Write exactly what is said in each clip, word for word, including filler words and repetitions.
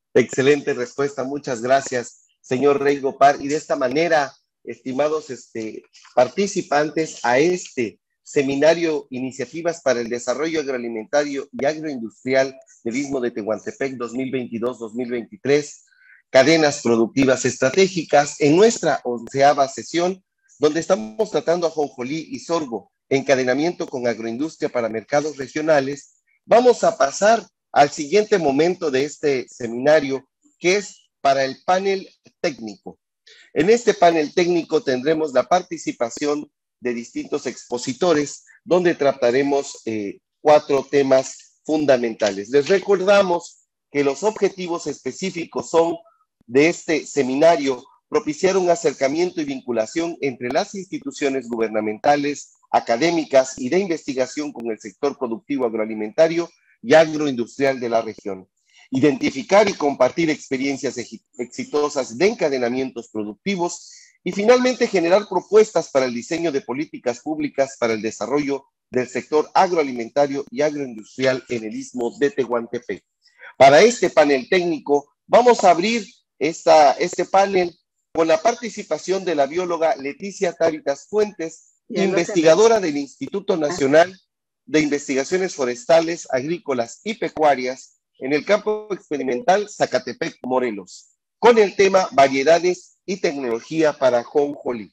Excelente respuesta, muchas gracias, señor Rey Gopar. Y de esta manera, estimados este, participantes, a este seminario Iniciativas para el Desarrollo Agroalimentario y Agroindustrial del Istmo de Tehuantepec dos mil veintidós dos mil veintitrés, Cadenas Productivas Estratégicas, en nuestra onceava sesión, donde estamos tratando ajonjolí y sorgo, encadenamiento con agroindustria para mercados regionales, vamos a pasar al siguiente momento de este seminario, que es para el panel técnico. En este panel técnico tendremos la participación de distintos expositores, donde trataremos eh, cuatro temas fundamentales. Les recordamos que los objetivos específicos son de este seminario propiciar un acercamiento y vinculación entre las instituciones gubernamentales, académicas y de investigación con el sector productivo agroalimentario y agroindustrial de la región. Identificar y compartir experiencias exitosas de encadenamientos productivos y finalmente generar propuestas para el diseño de políticas públicas para el desarrollo del sector agroalimentario y agroindustrial en el Istmo de Tehuantepec. Para este panel técnico vamos a abrir esta, este panel con la participación de la bióloga Leticia Távitas Fuentes, investigadora del Instituto Nacional de Investigaciones Forestales, Agrícolas y Pecuarias en el campo experimental Zacatepec, Morelos, con el tema Variedades y Tecnología para ajonjolí.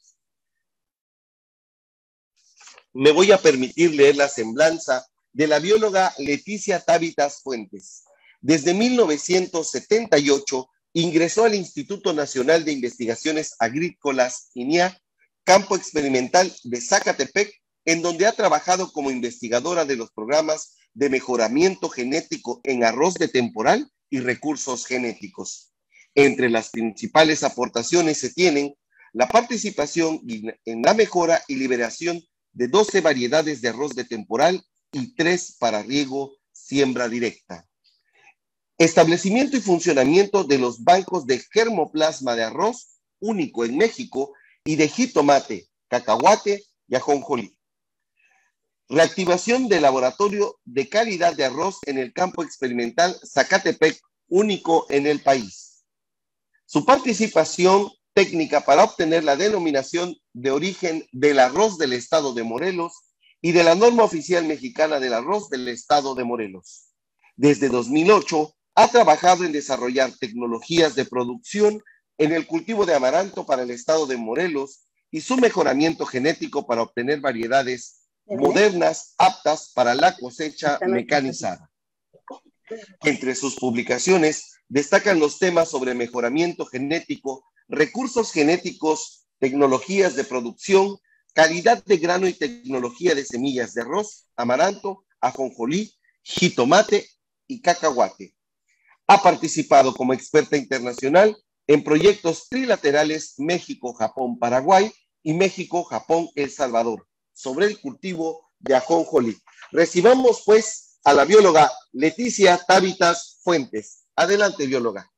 Me voy a permitir leer la semblanza de la bióloga Leticia Távitas Fuentes. Desde mil novecientos setenta y ocho ingresó al Instituto Nacional de Investigaciones Agrícolas, I N I A, campo experimental de Zacatepec, en donde ha trabajado como investigadora de los programas de mejoramiento genético en arroz de temporal y recursos genéticos. Entre las principales aportaciones se tienen la participación en la mejora y liberación de doce variedades de arroz de temporal y tres para riego siembra directa. Establecimiento y funcionamiento de los bancos de germoplasma de arroz, único en México, y de jitomate, cacahuate y ajonjolí. Reactivación del laboratorio de calidad de arroz en el campo experimental Zacatepec, único en el país. Su participación técnica para obtener la denominación de origen del arroz del estado de Morelos y de la norma oficial mexicana del arroz del estado de Morelos. Desde dos mil ocho ha trabajado en desarrollar tecnologías de producción en el cultivo de amaranto para el estado de Morelos y su mejoramiento genético para obtener variedades modernas aptas para la cosecha mecanizada. Entre sus publicaciones destacan los temas sobre mejoramiento genético, recursos genéticos, tecnologías de producción, calidad de grano y tecnología de semillas de arroz, amaranto, ajonjolí, jitomate y cacahuate. Ha participado como experta internacional en proyectos trilaterales México-Japón-Paraguay y México-Japón-El Salvador sobre el cultivo de ajonjolí. Recibamos pues a la bióloga Leticia Távitas Fuentes. Adelante, bióloga.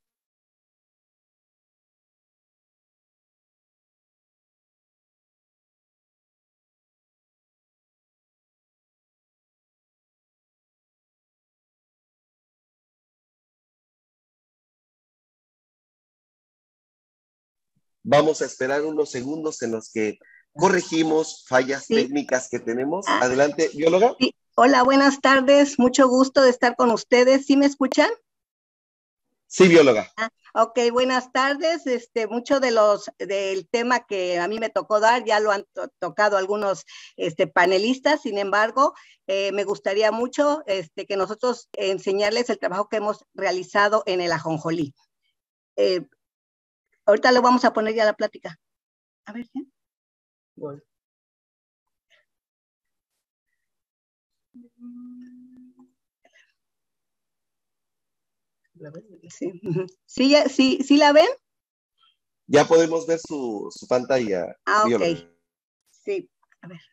Vamos a esperar unos segundos en los que corregimos fallas sí. técnicas que tenemos. Adelante, bióloga. Sí. Hola, buenas tardes. Mucho gusto de estar con ustedes. ¿Sí me escuchan? Sí, bióloga. Ah, ok, buenas tardes. Este, mucho de los del tema que a mí me tocó dar ya lo han to tocado algunos este, panelistas. Sin embargo, eh, me gustaría mucho este, que nosotros enseñarles el trabajo que hemos realizado en el ajonjolí. Eh, ahorita lo vamos a poner ya la plática. A ver, ¿sí? Bueno. Sí. ¿Sí, sí, ¿Sí la ven? Ya podemos ver su, su pantalla. Ah, ok. Bióloga. Sí, a ver.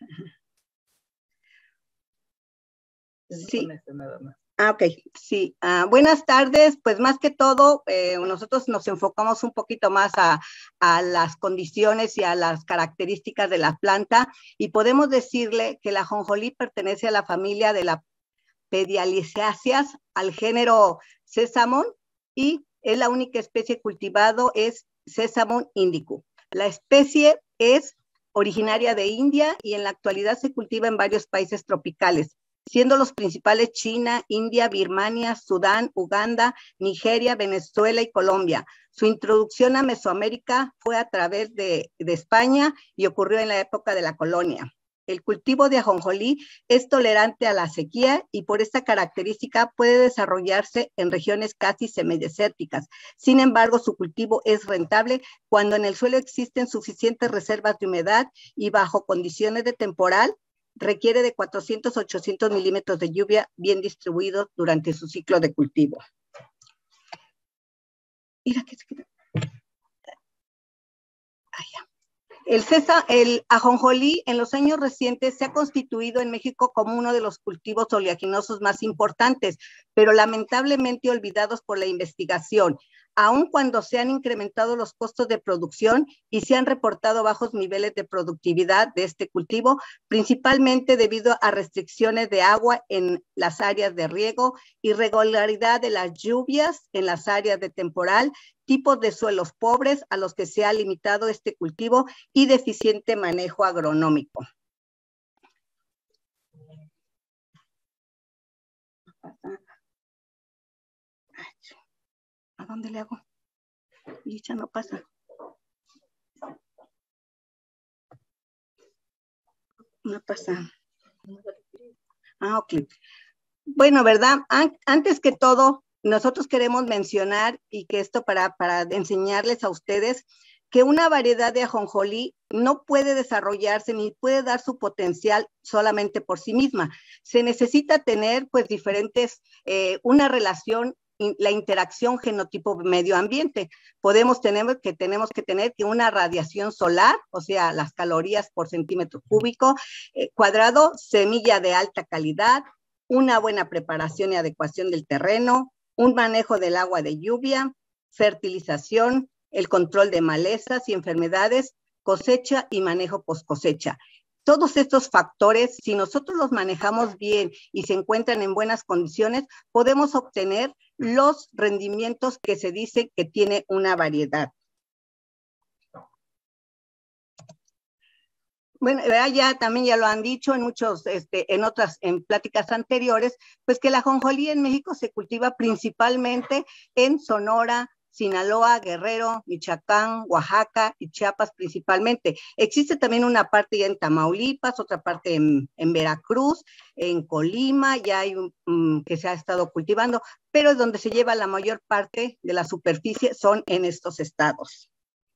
Sí. Ah, ok, sí. Ah, buenas tardes. Pues más que todo, eh, nosotros nos enfocamos un poquito más a, a las condiciones y a las características de la planta y podemos decirle que la ajonjolí pertenece a la familia de la Pedialiceaceas, al género Sesamon, y es la única especie cultivado es Sesamum indicum. La especie es originaria de India y en la actualidad se cultiva en varios países tropicales, siendo los principales China, India, Birmania, Sudán, Uganda, Nigeria, Venezuela y Colombia. Su introducción a Mesoamérica fue a través de, de España y ocurrió en la época de la colonia. El cultivo de ajonjolí es tolerante a la sequía y por esta característica puede desarrollarse en regiones casi semidesérticas. Sin embargo, su cultivo es rentable cuando en el suelo existen suficientes reservas de humedad y bajo condiciones de temporal requiere de cuatrocientos a ochocientos milímetros de lluvia bien distribuidos durante su ciclo de cultivo. Mira que se queda. Allá. El, cesa, el ajonjolí en los años recientes se ha constituido en México como uno de los cultivos oleaginosos más importantes, pero lamentablemente olvidados por la investigación, aun cuando se han incrementado los costos de producción y se han reportado bajos niveles de productividad de este cultivo, principalmente debido a restricciones de agua en las áreas de riego, irregularidad de las lluvias en las áreas de temporal, tipos de suelos pobres a los que se ha limitado este cultivo y deficiente manejo agronómico. ¿A dónde le hago? Y ya no pasa. No pasa. Ah, ok. Bueno, ¿verdad? Antes que todo, nosotros queremos mencionar, y que esto para, para enseñarles a ustedes, que una variedad de ajonjolí no puede desarrollarse ni puede dar su potencial solamente por sí misma. Se necesita tener pues diferentes, eh, una relación, la interacción genotipo medio ambiente. Podemos tener que, tenemos que tener que una radiación solar, o sea, las calorías por centímetro cúbico, eh, cuadrado, semilla de alta calidad, una buena preparación y adecuación del terreno, un manejo del agua de lluvia, fertilización, el control de malezas y enfermedades, cosecha y manejo post cosecha. Todos estos factores, si nosotros los manejamos bien y se encuentran en buenas condiciones, podemos obtener los rendimientos que se dice que tiene una variedad. Bueno, ya también ya lo han dicho en muchos, este, en otras, en pláticas anteriores, pues que la ajonjolí en México se cultiva principalmente en Sonora, Sinaloa, Guerrero, Michoacán, Oaxaca y Chiapas principalmente. Existe también una parte ya en Tamaulipas, otra parte en, en Veracruz, en Colima, ya hay un um, que se ha estado cultivando, pero donde se lleva la mayor parte de la superficie son en estos estados.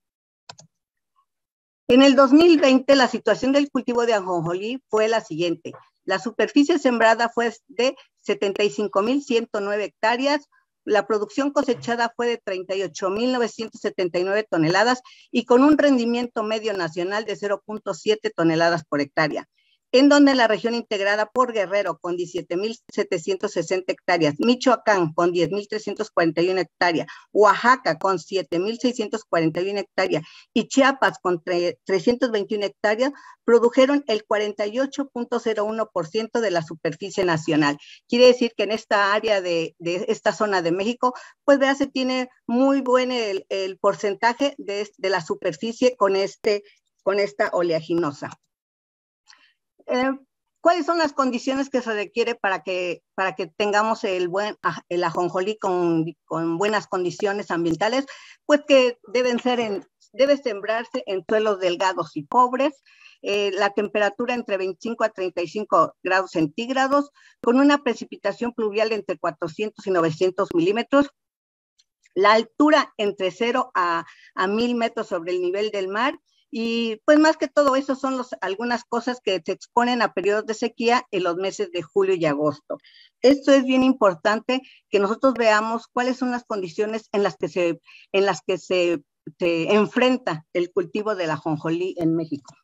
En el dos mil veinte, la situación del cultivo de ajonjolí fue la siguiente. La superficie sembrada fue de setenta y cinco mil ciento nueve hectáreas, la producción cosechada fue de treinta y ocho mil novecientos setenta y nueve toneladas y con un rendimiento medio nacional de cero punto siete toneladas por hectárea, en donde la región integrada por Guerrero con diecisiete mil setecientos sesenta hectáreas, Michoacán con diez mil trescientos cuarenta y una hectáreas, Oaxaca con siete mil seiscientos cuarenta y una hectáreas y Chiapas con trescientas veintiuna hectáreas, produjeron el cuarenta y ocho punto cero uno por ciento de la superficie nacional. Quiere decir que en esta área de, de esta zona de México, pues vea, se tiene muy buen el, el porcentaje de, de la superficie con, este, con esta oleaginosa. Eh, ¿Cuáles son las condiciones que se requiere para que, para que tengamos el, buen, el ajonjolí con, con buenas condiciones ambientales? Pues que deben ser en, debe sembrarse en suelos delgados y pobres, eh, la temperatura entre veinticinco a treinta y cinco grados centígrados, con una precipitación pluvial entre cuatrocientos y novecientos milímetros, la altura entre cero a, a mil metros sobre el nivel del mar. Y pues más que todo eso son los, algunas cosas que se exponen a periodos de sequía en los meses de julio y agosto. Esto es bien importante que nosotros veamos cuáles son las condiciones en las que se, en las que se, se enfrenta el cultivo del ajonjolí en México.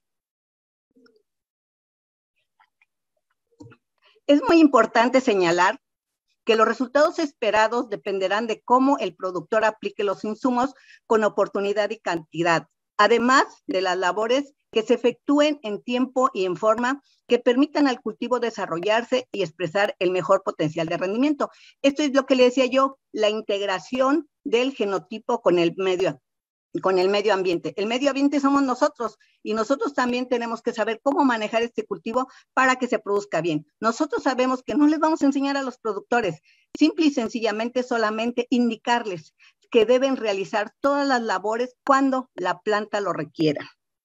Es muy importante señalar que los resultados esperados dependerán de cómo el productor aplique los insumos con oportunidad y cantidad, además de las labores que se efectúen en tiempo y en forma que permitan al cultivo desarrollarse y expresar el mejor potencial de rendimiento. Esto es lo que le decía yo, la integración del genotipo con el medio con el medio ambiente. El medio ambiente somos nosotros y nosotros también tenemos que saber cómo manejar este cultivo para que se produzca bien. Nosotros sabemos que no les vamos a enseñar a los productores, simple y sencillamente solamente indicarles que deben realizar todas las labores cuando la planta lo requiera.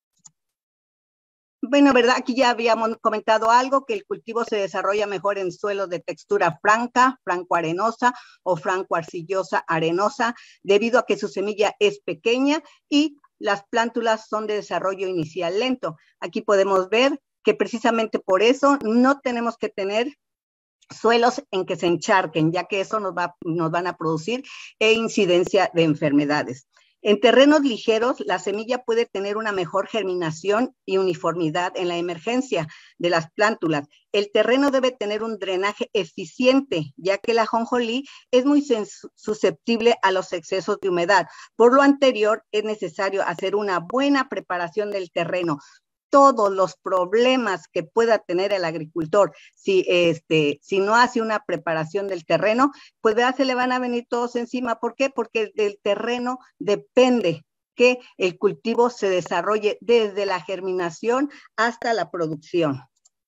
Bueno, verdad, aquí ya habíamos comentado algo, que el cultivo se desarrolla mejor en suelos de textura franca, franco-arenosa o franco-arcillosa arenosa, debido a que su semilla es pequeña y las plántulas son de desarrollo inicial lento. Aquí podemos ver que precisamente por eso no tenemos que tener suelos en que se encharquen, ya que eso nos, va, nos van a producir e incidencia de enfermedades. En terrenos ligeros, la semilla puede tener una mejor germinación y uniformidad en la emergencia de las plántulas. El terreno debe tener un drenaje eficiente, ya que la ajonjolí es muy susceptible a los excesos de humedad. Por lo anterior, es necesario hacer una buena preparación del terreno. Todos los problemas que pueda tener el agricultor, si, este, si no hace una preparación del terreno, pues ya se le van a venir todos encima. ¿Por qué? Porque del terreno depende que el cultivo se desarrolle desde la germinación hasta la producción.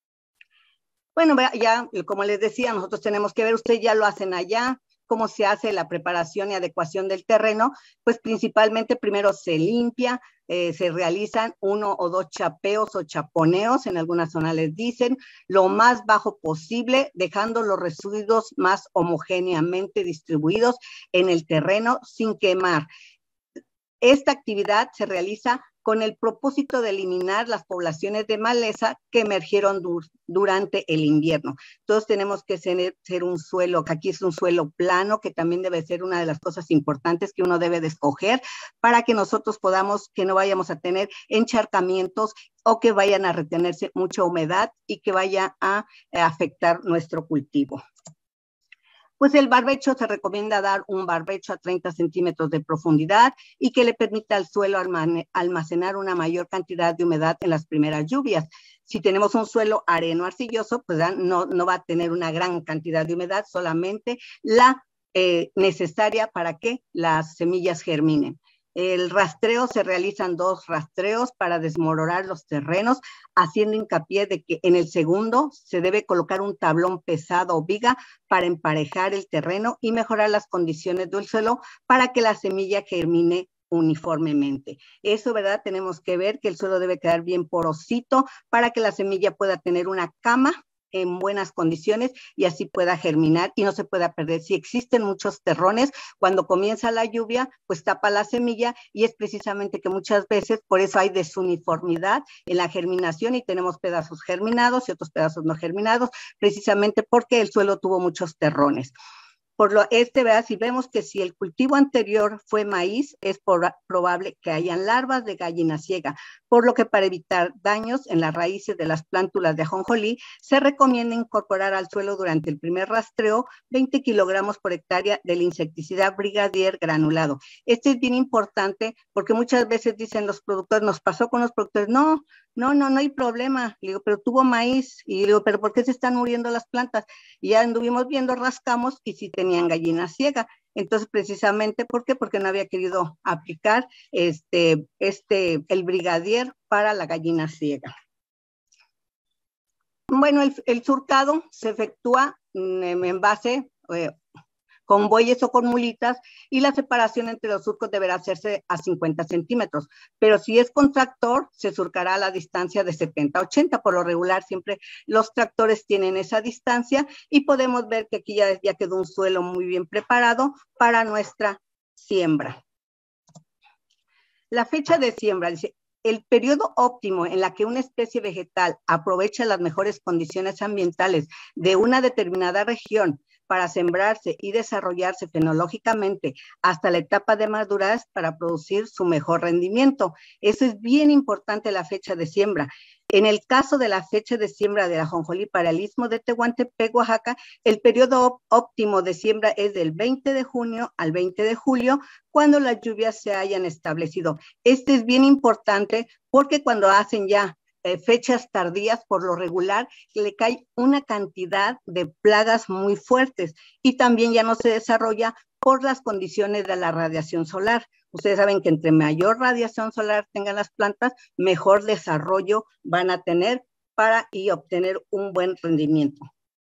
Bueno, ya como les decía, nosotros tenemos que ver, ustedes ya lo hacen allá, cómo se hace la preparación y adecuación del terreno. Pues principalmente primero se limpia, eh, se realizan uno o dos chapeos o chaponeos, en algunas zonas les dicen, lo más bajo posible, dejando los residuos más homogéneamente distribuidos en el terreno sin quemar. Esta actividad se realiza con el propósito de eliminar las poblaciones de maleza que emergieron dur durante el invierno. Entonces tenemos que ser, ser un suelo, que aquí es un suelo plano, que también debe ser una de las cosas importantes que uno debe de escoger para que nosotros podamos, que no vayamos a tener encharcamientos o que vayan a retenerse mucha humedad y que vaya a, a afectar nuestro cultivo. Pues el barbecho se recomienda dar un barbecho a treinta centímetros de profundidad y que le permita al suelo almacenar una mayor cantidad de humedad en las primeras lluvias. Si tenemos un suelo areno-arcilloso, pues no, no va a tener una gran cantidad de humedad, solamente la eh, necesaria para que las semillas germinen. El rastreo, se realizan dos rastreos para desmoronar los terrenos, haciendo hincapié de que en el segundo se debe colocar un tablón pesado o viga para emparejar el terreno y mejorar las condiciones del suelo para que la semilla germine uniformemente. Eso, ¿verdad? Tenemos que ver que el suelo debe quedar bien porosito para que la semilla pueda tener una cama en buenas condiciones y así pueda germinar y no se pueda perder. Si existen muchos terrones, cuando comienza la lluvia, pues tapa la semilla y es precisamente que muchas veces por eso hay desuniformidad en la germinación y tenemos pedazos germinados y otros pedazos no germinados, precisamente porque el suelo tuvo muchos terrones. Por lo este, ¿verdad? Si vemos que si el cultivo anterior fue maíz, es por, probable que hayan larvas de gallina ciega, por lo que para evitar daños en las raíces de las plántulas de ajonjolí, se recomienda incorporar al suelo durante el primer rastreo veinte kilogramos por hectárea del insecticida Brigadier granulado. Este es bien importante porque muchas veces dicen los productores, nos pasó con los productores, no, no, no, no hay problema, le digo, pero tuvo maíz, y le digo, pero ¿por qué se están muriendo las plantas? Y ya anduvimos viendo, rascamos, y sí tenían gallina ciega. Entonces, precisamente, ¿por qué? Porque no había querido aplicar este, este, el Brigadier para la gallina ciega. Bueno, el, el surcado se efectúa en, en base, eh, con bueyes o con mulitas, y la separación entre los surcos deberá hacerse a cincuenta centímetros, pero si es con tractor, se surcará a la distancia de setenta a ochenta, por lo regular siempre los tractores tienen esa distancia, y podemos ver que aquí ya, ya quedó un suelo muy bien preparado para nuestra siembra. La fecha de siembra, dice, el periodo óptimo en la que una especie vegetal aprovecha las mejores condiciones ambientales de una determinada región para sembrarse y desarrollarse fenológicamente hasta la etapa de madurez para producir su mejor rendimiento. Eso es bien importante, la fecha de siembra. En el caso de la fecha de siembra de la ajonjolí para el Istmo de Tehuantepec, Oaxaca, el periodo óptimo de siembra es del veinte de junio al veinte de julio, cuando las lluvias se hayan establecido. Este es bien importante porque cuando hacen ya eh, fechas tardías, por lo regular, le cae una cantidad de plagas muy fuertes y también ya no se desarrolla por las condiciones de la radiación solar. Ustedes saben que entre mayor radiación solar tengan las plantas, mejor desarrollo van a tener para y obtener un buen rendimiento.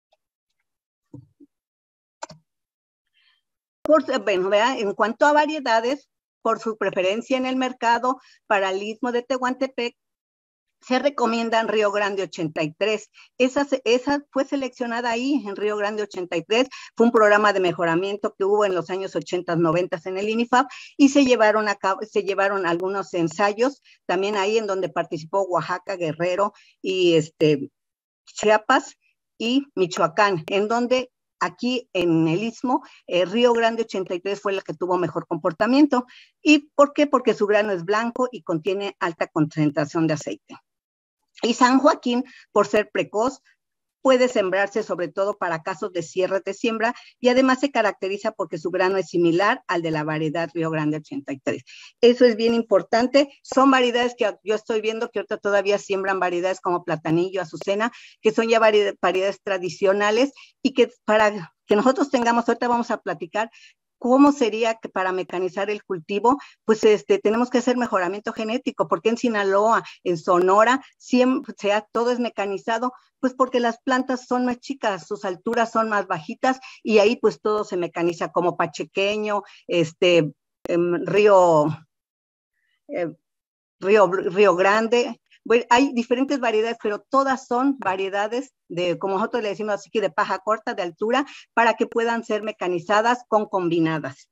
Por, bueno, ¿verdad? En cuanto a variedades, por su preferencia en el mercado para el Istmo de Tehuantepec, se recomiendan Río Grande ochenta y tres. Esa, esa fue seleccionada ahí en Río Grande ochenta y tres. Fue un programa de mejoramiento que hubo en los años ochenta, noventa en el INIFAP y se llevaron, a cabo, se llevaron algunos ensayos también ahí en donde participó Oaxaca, Guerrero y este, Chiapas y Michoacán, en donde aquí en el Istmo, eh, Río Grande ochenta y tres fue la que tuvo mejor comportamiento. ¿Y por qué? Porque su grano es blanco y contiene alta concentración de aceite. Y San Joaquín, por ser precoz, puede sembrarse sobre todo para casos de cierre de siembra y además se caracteriza porque su grano es similar al de la variedad Río Grande ochenta y tres. Eso es bien importante. Son variedades que yo estoy viendo que ahorita todavía siembran variedades como platanillo, azucena, que son ya variedades tradicionales y que para que nosotros tengamos, ahorita vamos a platicar ¿cómo sería que para mecanizar el cultivo? Pues este, tenemos que hacer mejoramiento genético, porque en Sinaloa, en Sonora, siempre, sea, todo es mecanizado, pues porque las plantas son más chicas, sus alturas son más bajitas y ahí pues todo se mecaniza como Pachequeño, este, eh, Río, eh, Río, Río Grande. Bueno, hay diferentes variedades, pero todas son variedades de, como nosotros le decimos así, que de paja corta, de altura, para que puedan ser mecanizadas con combinadas.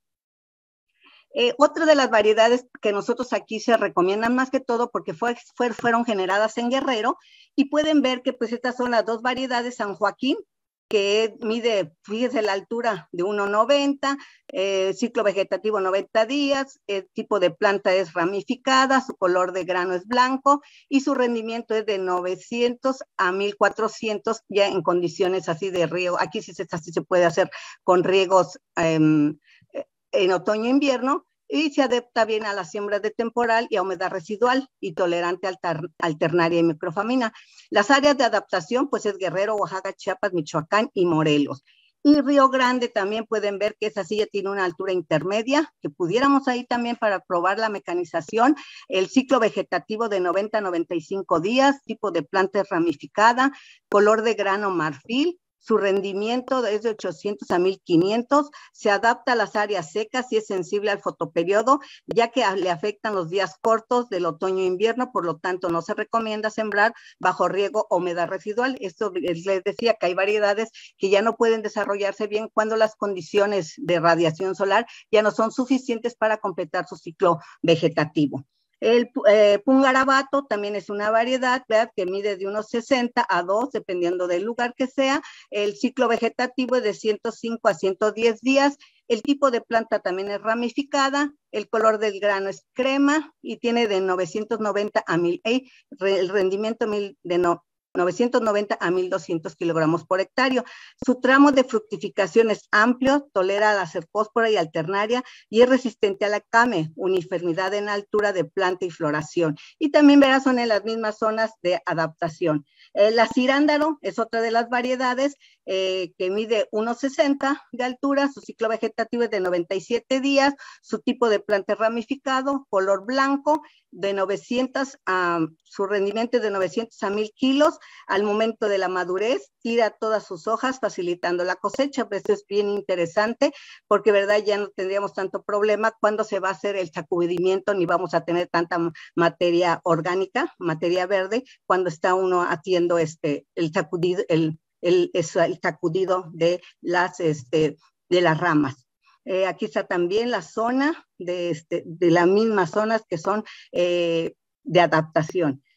Eh, otra de las variedades que nosotros aquí se recomiendan más que todo porque fue, fue, fueron generadas en Guerrero y pueden ver que pues estas son las dos variedades, San Joaquín, que mide, fíjese la altura de uno noventa, eh, ciclo vegetativo noventa días, el tipo de planta es ramificada, su color de grano es blanco y su rendimiento es de novecientos a mil cuatrocientos ya en condiciones así de riego. Aquí sí se, así se puede hacer con riegos eh, en otoño-invierno y se adapta bien a las siembras de temporal y a humedad residual y tolerante a alternaria y microfamina. Las áreas de adaptación pues es Guerrero, Oaxaca, Chiapas, Michoacán y Morelos. Y Río Grande también pueden ver que esa silla tiene una altura intermedia, que pudiéramos ahí también para probar la mecanización, el ciclo vegetativo de noventa a noventa y cinco días, tipo de planta ramificada, color de grano marfil, su rendimiento es de ochocientos a mil quinientos, se adapta a las áreas secas y es sensible al fotoperiodo, ya que le afectan los días cortos del otoño e invierno, por lo tanto no se recomienda sembrar bajo riego o humedad residual. Esto les decía que hay variedades que ya no pueden desarrollarse bien cuando las condiciones de radiación solar ya no son suficientes para completar su ciclo vegetativo. El eh, pungarabato también es una variedad, ¿verdad?, que mide de unos sesenta a dos, dependiendo del lugar que sea. El ciclo vegetativo es de ciento cinco a ciento diez días. El tipo de planta también es ramificada. El color del grano es crema y tiene de novecientos noventa a mil, eh, el rendimiento mil de no. novecientos noventa a mil doscientos kilogramos por hectárea. Su tramo de fructificación es amplio, tolera la cercóspora y alternaria y es resistente a la came, uniformidad en altura de planta y floración. Y también verás son en las mismas zonas de adaptación. Eh, la cirándaro es otra de las variedades eh, que mide uno sesenta de altura, su ciclo vegetativo es de noventa y siete días, su tipo de planta es ramificado, color blanco, de novecientos a um, su rendimiento es de novecientos a mil kilos. Al momento de la madurez tira todas sus hojas facilitando la cosecha. Pues eso es bien interesante porque verdad ya no tendríamos tanto problema cuando se va a hacer el sacudimiento, ni vamos a tener tanta materia orgánica, materia verde, cuando está uno haciendo este el sacudido, el, el, el, el sacudido de las este, de las ramas. Eh, aquí está también la zona de, este, de las mismas zonas que son eh, de adaptación.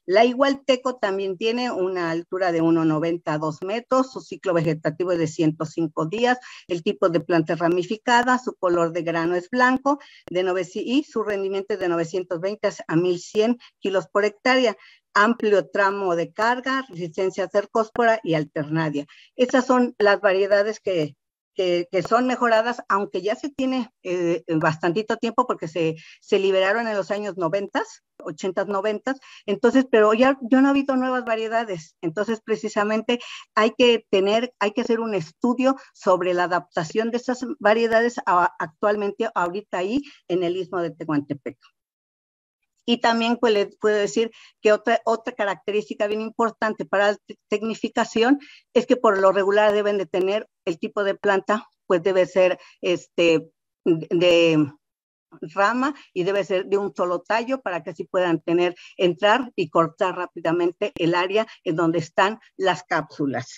La igualteco también tiene una altura de uno noventa a dos metros, su ciclo vegetativo es de ciento cinco días, el tipo de planta es ramificada, su color de grano es blanco, de nueve, y su rendimiento es de novecientos veinte a mil cien kilos por hectárea. Amplio tramo de carga, resistencia a cercóspora y alternaria. Estas son las variedades que, que, que son mejoradas, aunque ya se tiene eh, bastantito tiempo porque se, se liberaron en los años noventas, ochentas, noventas, entonces, pero ya, ya no ha habido nuevas variedades, entonces precisamente hay que tener, hay que hacer un estudio sobre la adaptación de estas variedades a, actualmente, ahorita ahí, en el Istmo de Tehuantepec. Y también pues, les puedo decir que otra, otra característica bien importante para la tecnificación es que por lo regular deben de tener el tipo de planta, pues debe ser este, de rama y debe ser de un solo tallo para que así puedan tener, entrar y cortar rápidamente el área en donde están las cápsulas.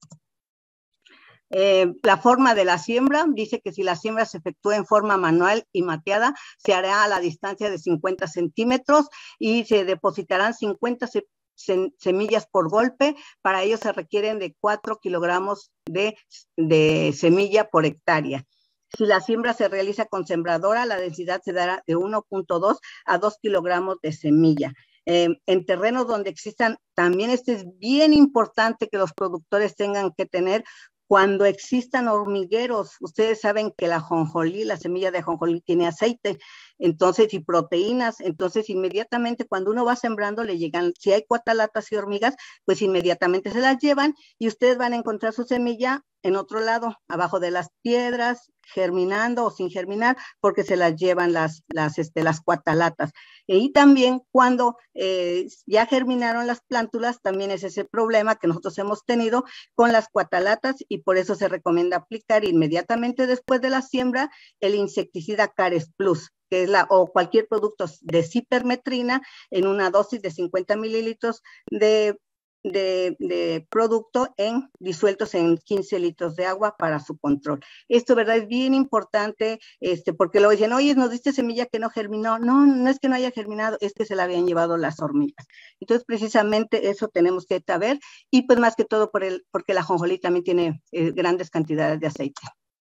Eh, la forma de la siembra, dice que si la siembra se efectúa en forma manual y mateada, se hará a la distancia de cincuenta centímetros y se depositarán cincuenta se, se, semillas por golpe. Para ello se requieren de cuatro kilogramos de, de semilla por hectárea. Si la siembra se realiza con sembradora, la densidad se dará de uno punto dos a dos kilogramos de semilla. Eh, en terrenos donde existan, también este es bien importante que los productores tengan que tener. Cuando existan hormigueros, ustedes saben que la ajonjolí, la semilla de ajonjolí tiene aceite, entonces, y proteínas, entonces inmediatamente cuando uno va sembrando le llegan, si hay cuatalatas y hormigas, pues inmediatamente se las llevan y ustedes van a encontrar su semilla en otro lado, abajo de las piedras, germinando o sin germinar, porque se las llevan las, las, este, las cuatalatas. Y también cuando eh, ya germinaron las plántulas, también es ese problema que nosotros hemos tenido con las cuatalatas y por eso se recomienda aplicar inmediatamente después de la siembra el insecticida Cares Plus, que es la, o cualquier producto de cipermetrina en una dosis de cincuenta mililitros de De, de producto en, disueltos en quince litros de agua para su control. Esto, ¿verdad? Es bien importante, este, porque luego dicen, oye, nos diste semilla que no germinó. No, no es que no haya germinado, es que se la habían llevado las hormigas. Entonces, precisamente eso tenemos que saber, y pues más que todo por el, porque la ajonjolí también tiene eh, grandes cantidades de aceite.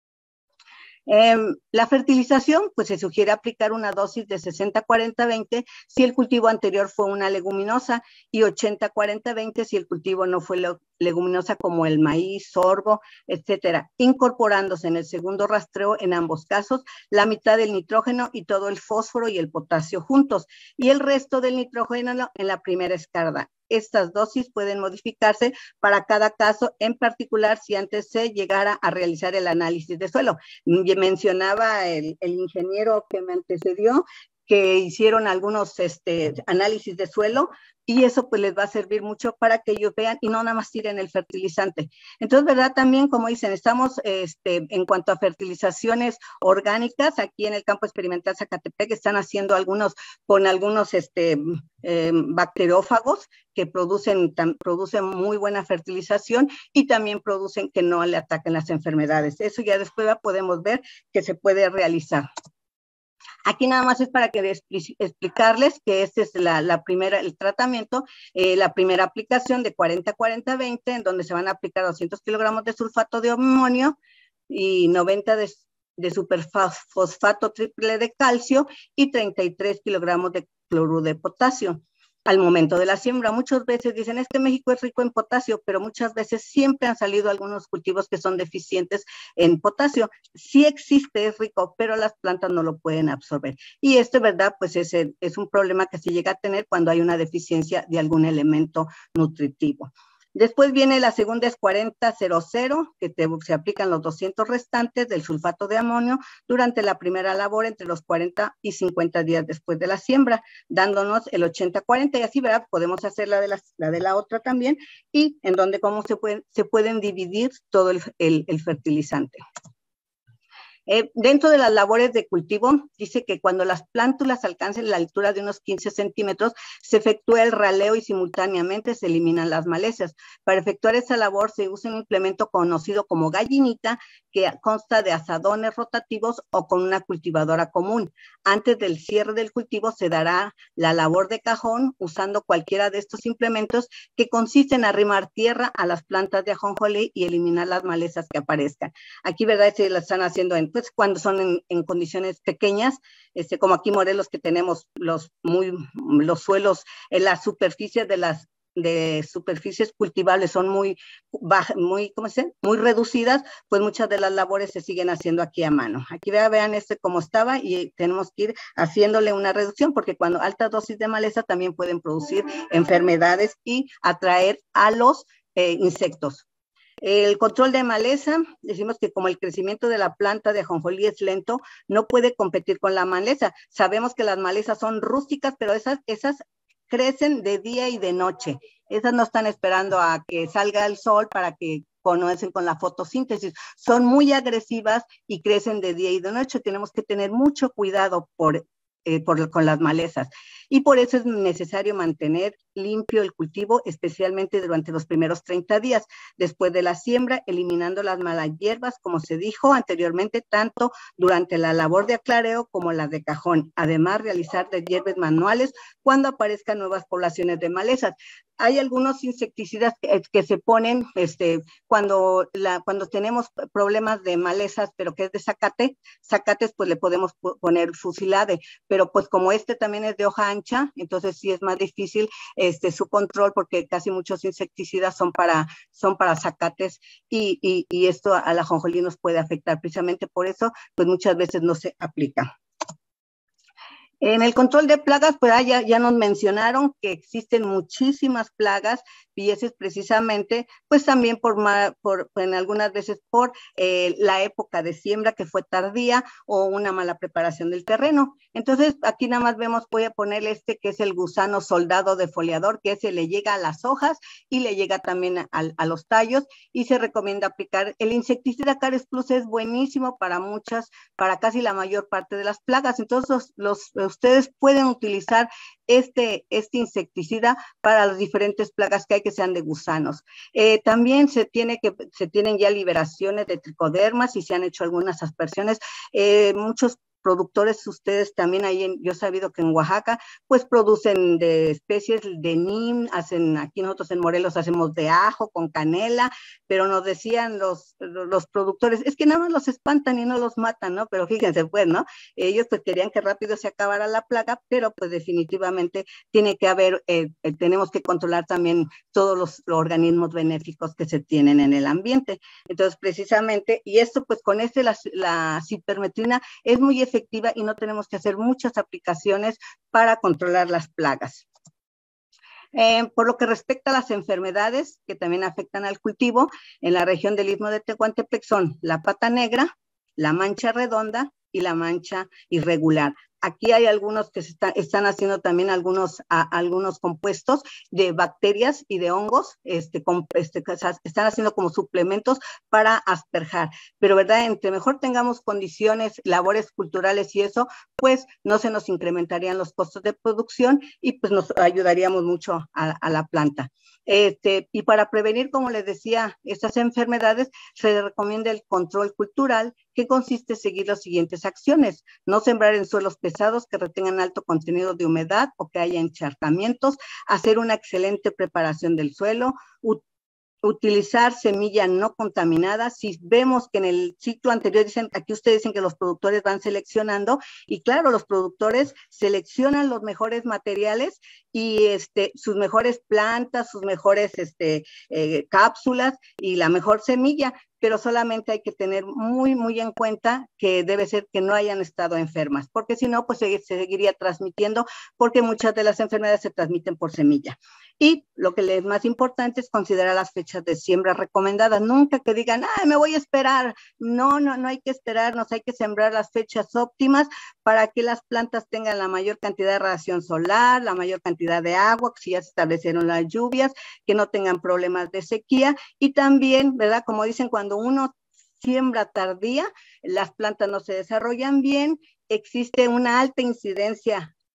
Eh, la fertilización, pues se sugiere aplicar una dosis de sesenta cuarenta veinte si el cultivo anterior fue una leguminosa y ochenta cuarenta veinte si el cultivo no fue leguminosa como el maíz, sorgo, etcétera, incorporándose en el segundo rastreo en ambos casos la mitad del nitrógeno y todo el fósforo y el potasio juntos y el resto del nitrógeno en la primera escarda. Estas dosis pueden modificarse para cada caso, en particular si antes se llegara a realizar el análisis de suelo. Mencionaba el, el ingeniero que me antecedió que hicieron algunos este, análisis de suelo y eso pues les va a servir mucho para que ellos vean y no nada más tiren el fertilizante. Entonces, ¿verdad? También, como dicen, estamos este, en cuanto a fertilizaciones orgánicas, aquí en el campo experimental Zacatepec están haciendo algunos con algunos este, eh, bacteriófagos que producen, tam, producen muy buena fertilización y también producen que no le ataquen las enfermedades. Eso ya después podemos ver que se puede realizar. Aquí nada más es para que explicarles que este es la, la primera, el tratamiento, eh, la primera aplicación de cuarenta cuarenta veinte, en donde se van a aplicar doscientos kilogramos de sulfato de amonio y noventa de, de superfosfato triple de calcio y treinta y tres kilogramos de cloruro de potasio. Al momento de la siembra, muchas veces dicen, es que México es rico en potasio, pero muchas veces siempre han salido algunos cultivos que son deficientes en potasio. Sí existe, es rico, pero las plantas no lo pueden absorber. Y esto, ¿verdad? Pues es, es un problema que se llega a tener cuando hay una deficiencia de algún elemento nutritivo. Después viene la segunda, es cuarenta cero cero, que te, se aplican los doscientos restantes del sulfato de amonio durante la primera labor entre los cuarenta y cincuenta días después de la siembra, dándonos el ochenta cuarenta y así, ¿verdad? Podemos hacer la de la, la, de la otra también y en donde cómo se pueden, se pueden dividir todo el, el, el fertilizante. Eh, dentro de las labores de cultivo, dice que cuando las plántulas alcancen la altura de unos quince centímetros, se efectúa el raleo y simultáneamente se eliminan las malezas. Para efectuar esa labor se usa un implemento conocido como gallinita, que consta de azadones rotativos o con una cultivadora común. Antes del cierre del cultivo se dará la labor de cajón usando cualquiera de estos implementos que consiste en arrimar tierra a las plantas de ajonjolí y eliminar las malezas que aparezcan. Aquí, ¿verdad? Se lo están haciendo en, pues, cuando son en, en condiciones pequeñas, este, como aquí Morelos, que tenemos los, muy, los suelos en la superficie de las de superficies cultivables son muy bajas, muy, ¿cómo se dice? Muy reducidas, pues muchas de las labores se siguen haciendo aquí a mano. Aquí vean, vean este cómo estaba y tenemos que ir haciéndole una reducción porque cuando altas dosis de maleza también pueden producir enfermedades y atraer a los eh, insectos. El control de maleza, decimos que como el crecimiento de la planta de ajonjolí es lento, no puede competir con la maleza. Sabemos que las malezas son rústicas, pero esas, esas crecen de día y de noche. Esas no están esperando a que salga el sol para que conocen con la fotosíntesis. Son muy agresivas y crecen de día y de noche. Tenemos que tener mucho cuidado por, eh, por, con las malezas. Y por eso es necesario mantener limpio el cultivo, especialmente durante los primeros treinta días después de la siembra, eliminando las malas hierbas, como se dijo anteriormente, tanto durante la labor de aclareo como la de cajón. Además, realizar deshierves manuales cuando aparezcan nuevas poblaciones de malezas. Hay algunos insecticidas que, que se ponen este, cuando, la, cuando tenemos problemas de malezas, pero que es de zacate, zacates pues le podemos poner fusilade, pero pues como este también es de hoja ancha, entonces sí es más difícil este, su control porque casi muchos insecticidas son para, son para zacates y, y, y esto a la ajonjolí nos puede afectar. Precisamente por eso pues muchas veces no se aplica. En el control de plagas, pues ya, ya nos mencionaron que existen muchísimas plagas y eso es precisamente, pues también por, por en algunas veces por eh, la época de siembra que fue tardía o una mala preparación del terreno. Entonces, aquí nada más vemos, voy a poner este que es el gusano soldado defoliador, que ese le llega a las hojas y le llega también a, a los tallos y se recomienda aplicar. El insecticida Cares Plus es buenísimo para muchas, para casi la mayor parte de las plagas. Entonces, los, los ustedes pueden utilizar este, este insecticida para las diferentes plagas que hay que sean de gusanos. Eh, también se, tiene que, se tienen ya liberaciones de tricodermas y se han hecho algunas aspersiones. Eh, muchos productores, ustedes también ahí, en, yo he sabido que en Oaxaca, pues producen de especies de nim, hacen, aquí nosotros en Morelos hacemos de ajo con canela, pero nos decían los, los productores, es que nada más los espantan y no los matan, ¿no? Pero fíjense, pues, ¿no? Ellos pues querían que rápido se acabara la plaga, pero pues definitivamente tiene que haber, eh, eh, tenemos que controlar también todos los, los organismos benéficos que se tienen en el ambiente. Entonces, precisamente, y esto pues con este, la, la cipermetrina es muy efectiva y no tenemos que hacer muchas aplicaciones para controlar las plagas. Eh, por lo que respecta a las enfermedades que también afectan al cultivo, en la región del Istmo de Tehuantepec son la pata negra, la mancha redonda y la mancha irregular. Aquí hay algunos que se está, están haciendo también algunos, a, algunos compuestos de bacterias y de hongos, este, con, este, están haciendo como suplementos para asperjar. Pero, ¿verdad? Entre mejor tengamos condiciones, labores culturales y eso, pues no se nos incrementarían los costos de producción y pues nos ayudaríamos mucho a, a la planta. Este, y para prevenir, como les decía, estas enfermedades, se recomienda el control cultural, que consiste en seguir las siguientes acciones: no sembrar en suelos pesados que retengan alto contenido de humedad o que haya encharcamientos, hacer una excelente preparación del suelo, utilizar semilla no contaminada. Si vemos que en el ciclo anterior, dicen, aquí ustedes dicen que los productores van seleccionando, y claro, los productores seleccionan los mejores materiales y este, sus mejores plantas, sus mejores este, eh, cápsulas y la mejor semilla, pero solamente hay que tener muy, muy en cuenta que debe ser que no hayan estado enfermas, porque si no, pues se, se seguiría transmitiendo, porque muchas de las enfermedades se transmiten por semilla. Y lo que es más importante es considerar las fechas de siembra recomendadas. Nunca que digan, ah, me voy a esperar. No, no, no hay que esperarnos, hay que sembrar las fechas óptimas para que las plantas tengan la mayor cantidad de radiación solar, la mayor cantidad de agua, si ya se establecieron las lluvias, que no tengan problemas de sequía, y también, ¿verdad? Como dicen, cuando uno siembra tardía, las plantas no se desarrollan bien, existe una alta incidencia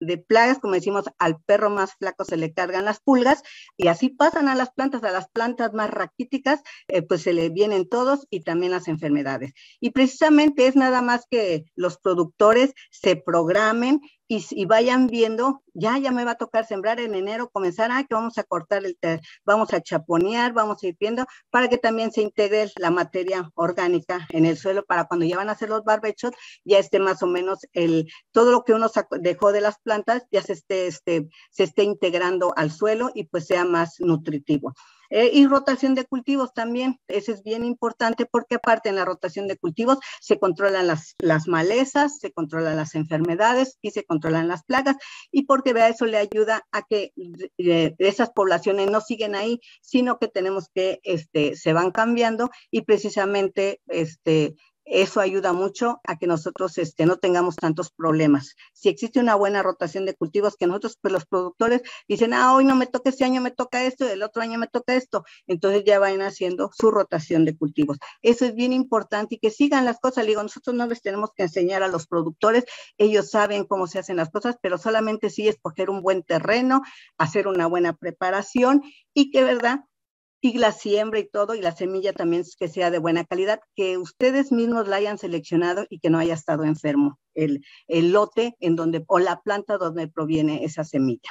de plagas, como decimos, al perro más flaco se le cargan las pulgas, y así pasan a las plantas, a las plantas más raquíticas, eh, pues se le vienen todos y también las enfermedades. Y precisamente es nada más que los productores se programen y, y vayan viendo, ya, ya me va a tocar sembrar en enero, comenzar, ah, que vamos a cortar, el vamos a chaponear, vamos a ir viendo, para que también se integre la materia orgánica en el suelo, para cuando ya van a hacer los barbechos, ya esté más o menos el, todo lo que uno sacó, dejó de las plantas, ya se esté, este, se esté integrando al suelo y pues sea más nutritivo. Eh, y rotación de cultivos también, eso es bien importante, porque aparte en la rotación de cultivos se controlan las, las malezas, se controlan las enfermedades y se controlan las plagas, y porque vea, eso le ayuda a que eh, esas poblaciones no siguen ahí, sino que tenemos que, este, se van cambiando, y precisamente, este, eso ayuda mucho a que nosotros este, no tengamos tantos problemas. Si existe una buena rotación de cultivos, que nosotros, pues los productores dicen, ah, hoy no me toca, este año me toca esto, el otro año me toca esto, entonces ya van haciendo su rotación de cultivos. Eso es bien importante, y que sigan las cosas. Le digo, nosotros no les tenemos que enseñar a los productores, ellos saben cómo se hacen las cosas, pero solamente sí escoger un buen terreno, hacer una buena preparación, y que, ¿verdad?, y la siembra y todo, y la semilla también que sea de buena calidad, que ustedes mismos la hayan seleccionado y que no haya estado enfermo el, el lote en donde, o la planta donde proviene esa semilla.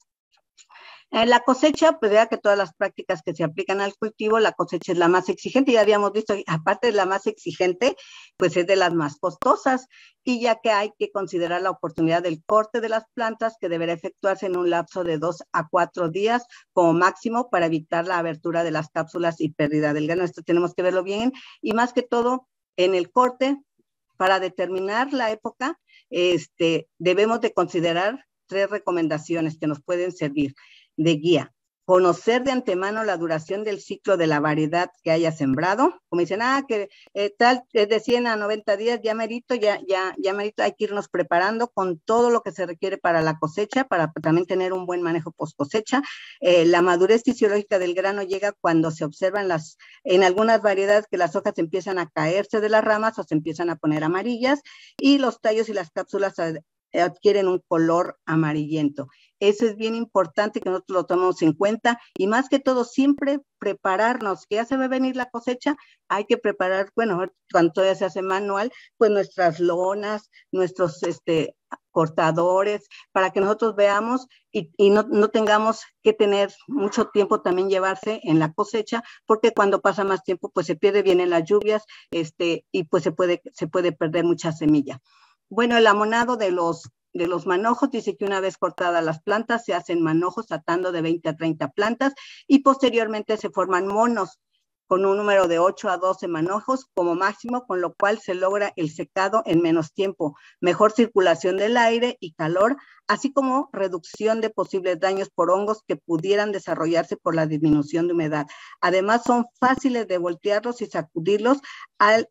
En la cosecha, pues vea que todas las prácticas que se aplican al cultivo, la cosecha es la más exigente, ya habíamos visto, aparte de la más exigente, pues es de las más costosas, y ya que hay que considerar la oportunidad del corte de las plantas, que deberá efectuarse en un lapso de dos a cuatro días como máximo, para evitar la abertura de las cápsulas y pérdida del grano. Esto tenemos que verlo bien, y más que todo en el corte, para determinar la época, este, debemos de considerar tres recomendaciones que nos pueden servir de guía. Conocer de antemano la duración del ciclo de la variedad que haya sembrado. Como dicen, ah, que eh, tal, es de cien a noventa días, ya merito, ya, ya, ya merito, hay que irnos preparando con todo lo que se requiere para la cosecha, para también tener un buen manejo post cosecha. Eh, la madurez fisiológica del grano llega cuando se observan las, en algunas variedades, que las hojas empiezan a caerse de las ramas o se empiezan a poner amarillas, y los tallos y las cápsulas adquieren un color amarillento. Eso es bien importante que nosotros lo tomemos en cuenta, y más que todo siempre prepararnos, que ya se va a venir la cosecha, hay que preparar, bueno, cuando todavía se hace manual, pues nuestras lonas, nuestros este, cortadores, para que nosotros veamos y, y no, no tengamos que tener mucho tiempo también llevarse en la cosecha, porque cuando pasa más tiempo, pues se pierde, vienen las lluvias, este, y pues se puede, se puede perder mucha semilla. Bueno, el amonado de los, de los manojos, dice que una vez cortadas las plantas, se hacen manojos atando de veinte a treinta plantas, y posteriormente se forman monos con un número de ocho a doce manojos como máximo, con lo cual se logra el secado en menos tiempo, mejor circulación del aire y calor, así como reducción de posibles daños por hongos que pudieran desarrollarse por la disminución de humedad. Además, son fáciles de voltearlos y sacudirlos. Al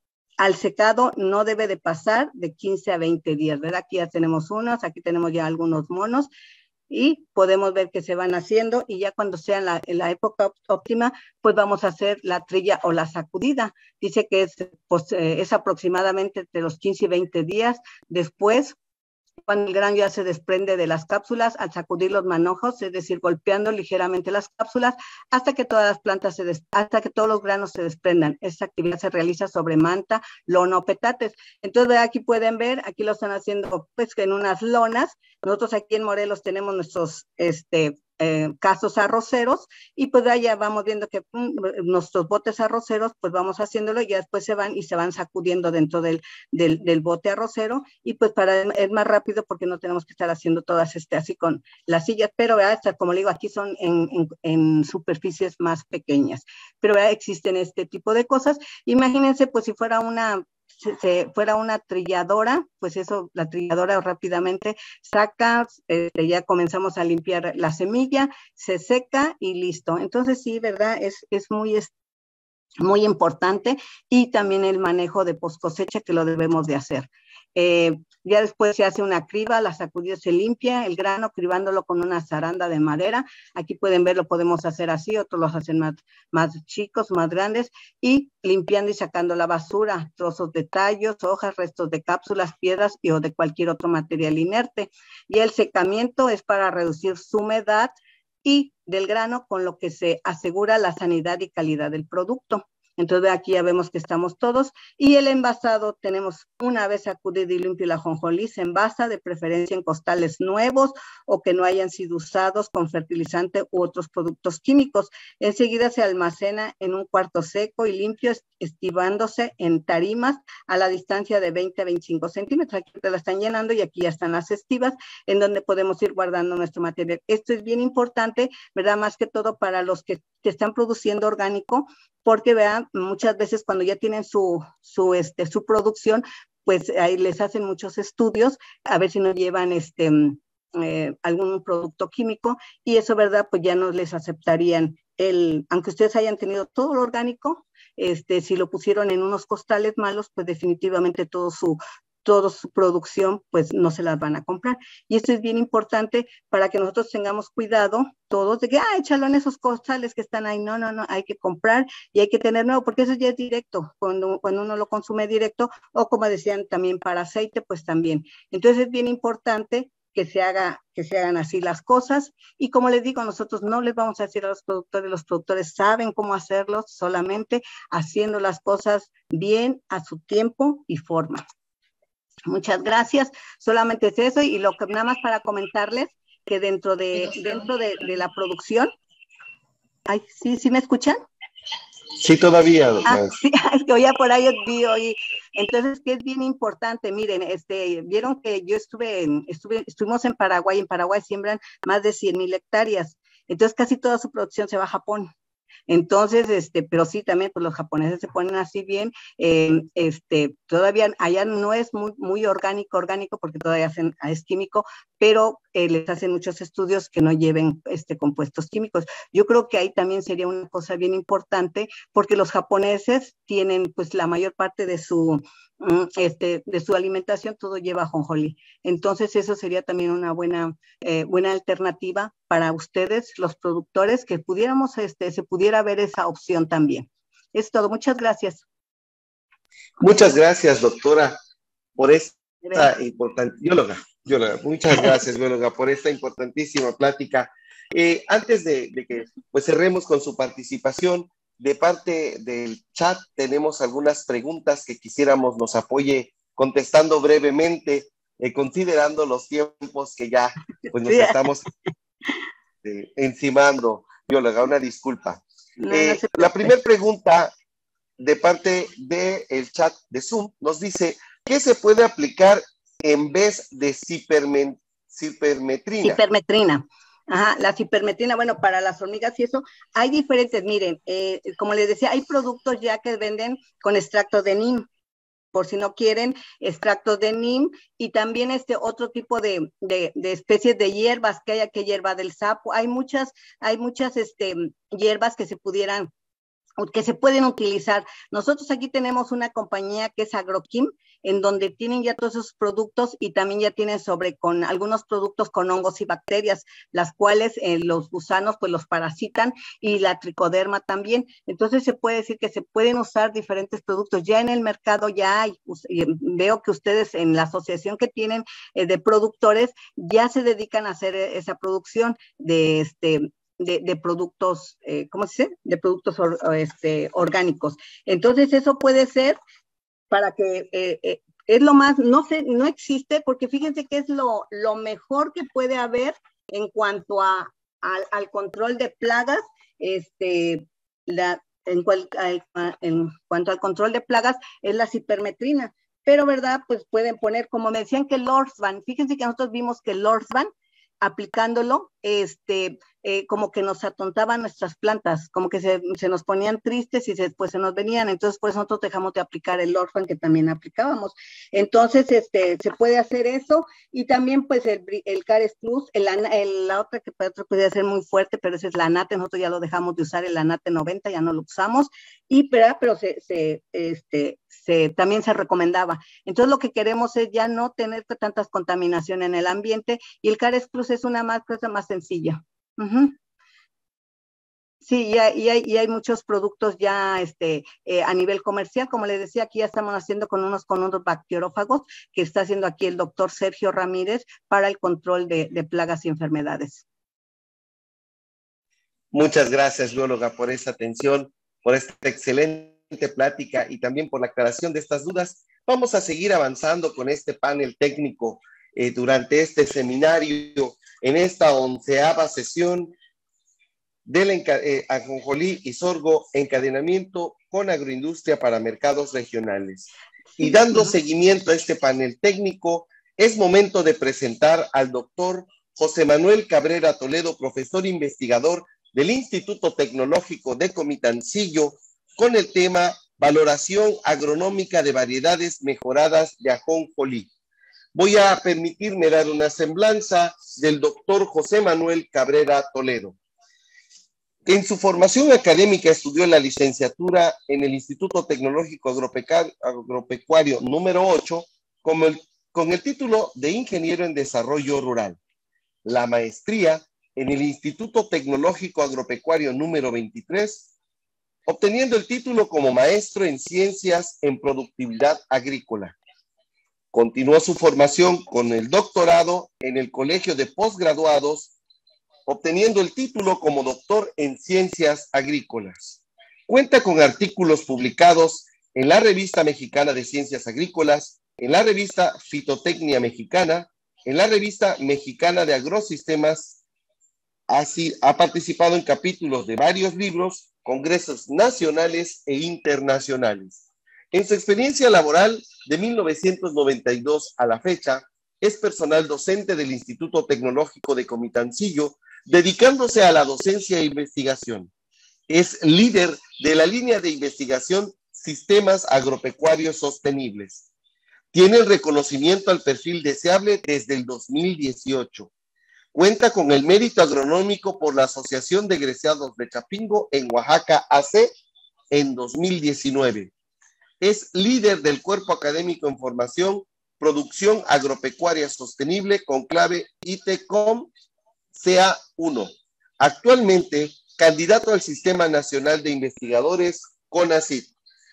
Al secado no debe de pasar de quince a veinte días, ¿verdad? Aquí ya tenemos unos, aquí tenemos ya algunos monos, y podemos ver que se van haciendo, y ya cuando sea en la, en la época óptima, pues vamos a hacer la trilla o la sacudida. Dice que es, pues, eh, es aproximadamente entre los quince y veinte días después, cuando el grano ya se desprende de las cápsulas, al sacudir los manojos, es decir, golpeando ligeramente las cápsulas, hasta que todas las plantas se des, hasta que todos los granos se desprendan. Esta actividad se realiza sobre manta, lona o petates. Entonces, aquí pueden ver, aquí lo están haciendo pues en unas lonas. Nosotros aquí en Morelos tenemos nuestros este Eh, casos arroceros, y pues allá vamos viendo que um, nuestros botes arroceros, pues vamos haciéndolo, y ya después se van y se van sacudiendo dentro del, del, del bote arrocero, y pues para es más rápido, porque no tenemos que estar haciendo todas este así con las sillas, pero hasta, como le digo, aquí son en, en, en superficies más pequeñas, pero ¿verdad? Existen este tipo de cosas. Imagínense, pues si fuera una Si se fuera una trilladora, pues eso, la trilladora rápidamente saca, eh, ya comenzamos a limpiar la semilla, se seca y listo. Entonces sí, ¿verdad? Es, es muy muy importante, y también el manejo de post cosecha, que lo debemos de hacer. Eh, ya después se hace una criba, la sacudida se limpia el grano, cribándolo con una zaranda de madera. Aquí pueden ver, lo podemos hacer así, otros los hacen más, más chicos, más grandes, y limpiando y sacando la basura, trozos de tallos, hojas, restos de cápsulas, piedras y o de cualquier otro material inerte. Y el secamiento es para reducir su humedad y del grano, con lo que se asegura la sanidad y calidad del producto. Entonces aquí ya vemos que estamos todos. Y el envasado, tenemos una vez sacudido y limpio el ajonjolí, se envasa, de preferencia en costales nuevos o que no hayan sido usados con fertilizante u otros productos químicos. Enseguida se almacena en un cuarto seco y limpio, estivándose en tarimas a la distancia de veinte a veinticinco centímetros. Aquí te la están llenando y aquí ya están las estivas en donde podemos ir guardando nuestro material. Esto es bien importante, ¿verdad? Más que todo para los que, que están produciendo orgánico, porque vean, muchas veces cuando ya tienen su, su, este, su producción, pues ahí les hacen muchos estudios a ver si no llevan este, eh, algún producto químico, y eso, ¿verdad? Pues ya no les aceptarían el, aunque ustedes hayan tenido todo lo orgánico, este, si lo pusieron en unos costales malos, pues definitivamente todo su, toda su producción, pues no se las van a comprar. Y esto es bien importante para que nosotros tengamos cuidado todos de que, ah, échalo en esos costales que están ahí. No, no, no, hay que comprar y hay que tener nuevo, porque eso ya es directo, cuando, cuando uno lo consume directo, o como decían también para aceite, pues también. Entonces es bien importante que se haga, que se hagan así las cosas, y como les digo, nosotros no les vamos a decir a los productores, los productores saben cómo hacerlo, solamente haciendo las cosas bien, a su tiempo y forma. Muchas gracias, solamente es eso, y lo que nada más para comentarles que dentro de, dentro de, de la producción, ay, ¿sí, sí me escuchan? Sí, todavía. Ah, sí, es que oía por ahí, vi, oí. Entonces, que es bien importante, miren, este, vieron que yo estuve, en, estuve, estuvimos en Paraguay, en Paraguay siembran más de cien mil hectáreas, entonces casi toda su producción se va a Japón. Entonces, este, pero sí, también, pues los japoneses se ponen así bien, eh, este, todavía allá no es muy, muy orgánico, orgánico, porque todavía hacen, es químico, pero eh, les hacen muchos estudios que no lleven este, compuestos químicos. Yo creo que ahí también sería una cosa bien importante, porque los japoneses tienen, pues, la mayor parte de su, este, de su alimentación, todo lleva ajonjolí. Entonces, eso sería también una buena, eh, buena alternativa para ustedes, los productores, que pudiéramos, este, se pudiera ver esa opción también. Es todo. Muchas gracias. Muchas gracias, doctora, por esta importante, bióloga, bióloga, muchas gracias, bióloga, por esta importantísima plática. Eh, antes de, de que pues cerremos con su participación, de parte del chat tenemos algunas preguntas que quisiéramos nos apoye contestando brevemente, eh, considerando los tiempos que ya pues nos estamos eh, encimando. Bióloga, una disculpa. No, eh, no se la primera pregunta de parte del chat de Zoom nos dice, ¿qué se puede aplicar en vez de cipermen, cipermetrina? Cipermetrina. Ajá, la cipermetrina, bueno, para las hormigas y eso, hay diferentes, miren, eh, como les decía, hay productos ya que venden con extracto de neem, por si no quieren, extractos de neem, y también este otro tipo de, de, de especies de hierbas, que hay aquí, hierba del sapo, hay muchas, hay muchas este, hierbas que se pudieran, que se pueden utilizar. Nosotros aquí tenemos una compañía que es Agroquim, en donde tienen ya todos esos productos, y también ya tienen sobre con algunos productos con hongos y bacterias, las cuales eh, los gusanos pues los parasitan, y la tricoderma también. Entonces se puede decir que se pueden usar diferentes productos. Ya en el mercado ya hay, veo que ustedes en la asociación que tienen eh, de productores ya se dedican a hacer esa producción de este De, de productos, eh, ¿cómo se dice? De productos or, este, orgánicos. Entonces, eso puede ser para que, eh, eh, es lo más, no sé, no existe, porque fíjense que es lo, lo mejor que puede haber en cuanto a, a al control de plagas, este, la, en, cual, a, en cuanto al control de plagas, es la cipermetrina. Pero, ¿verdad? Pues pueden poner, como me decían que el Lorsban, fíjense que nosotros vimos que el Lorsban, aplicándolo, este, eh, como que nos atontaban nuestras plantas, como que se, se nos ponían tristes y después se nos venían, entonces pues nosotros dejamos de aplicar el Orfan que también aplicábamos. Entonces este, se puede hacer eso, y también pues el, el Cares Plus, el, el, la otra que otro podría ser muy fuerte, pero ese es la Anate, nosotros ya lo dejamos de usar, el Anate noventa, ya no lo usamos, y pero, pero se, se, este, se, también se recomendaba. Entonces lo que queremos es ya no tener tantas contaminaciones en el ambiente, y el Cares Plus es una más, cosa más sencilla. Uh-huh. Sí, y hay, y, hay, y hay muchos productos ya este, eh, a nivel comercial, como les decía, aquí ya estamos haciendo con unos, con unos bacteriófagos que está haciendo aquí el doctor Sergio Ramírez para el control de, de plagas y enfermedades. Muchas gracias, bióloga, por esta atención, por esta excelente plática y también por la aclaración de estas dudas. Vamos a seguir avanzando con este panel técnico eh, durante este seminario, en esta onceava sesión del eh, ajonjolí y sorgo, encadenamiento con agroindustria para mercados regionales. Y dando seguimiento a este panel técnico, es momento de presentar al doctor José Manuel Cabrera Toledo, profesor investigador del Instituto Tecnológico de Comitancillo, con el tema Valoración Agronómica de Variedades Mejoradas de Ajonjolí. Voy a permitirme dar una semblanza del doctor José Manuel Cabrera Toledo. En su formación académica estudió la licenciatura en el Instituto Tecnológico Agropecuario número ocho con el, con el título de Ingeniero en Desarrollo Rural. La maestría en el Instituto Tecnológico Agropecuario número veintitrés, obteniendo el título como Maestro en Ciencias en Productividad Agrícola. Continuó su formación con el doctorado en el Colegio de Postgraduados, obteniendo el título como doctor en Ciencias Agrícolas. Cuenta con artículos publicados en la Revista Mexicana de Ciencias Agrícolas, en la Revista Fitotecnia Mexicana, en la Revista Mexicana de Agrosistemas. Así ha participado en capítulos de varios libros, congresos nacionales e internacionales. En su experiencia laboral de mil novecientos noventa y dos a la fecha, es personal docente del Instituto Tecnológico de Comitancillo, dedicándose a la docencia e investigación. Es líder de la línea de investigación Sistemas Agropecuarios Sostenibles. Tiene el reconocimiento al perfil deseable desde el dos mil dieciocho. Cuenta con el mérito agronómico por la Asociación de Egresados de Chapingo en Oaxaca A C en dos mil diecinueve. Es líder del Cuerpo Académico en Formación, Producción Agropecuaria Sostenible, Conclave ITECOM C A uno. Actualmente, candidato al Sistema Nacional de Investigadores, CONACYT.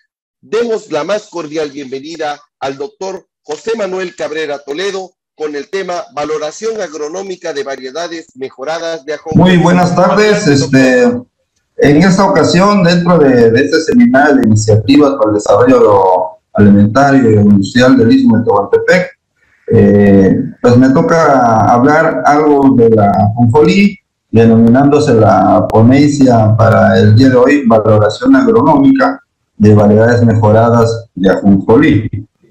Demos la más cordial bienvenida al doctor José Manuel Cabrera Toledo con el tema Valoración Agronómica de Variedades Mejoradas de Ajonjolí. Muy buenas tardes. Este, en esta ocasión, dentro de, de este seminario de iniciativas para el desarrollo alimentario y industrial del Istmo de Tehuantepec, eh, pues me toca hablar algo de la ajonjolí, denominándose la ponencia para el día de hoy, Valoración Agronómica de Variedades Mejoradas de Ajonjolí.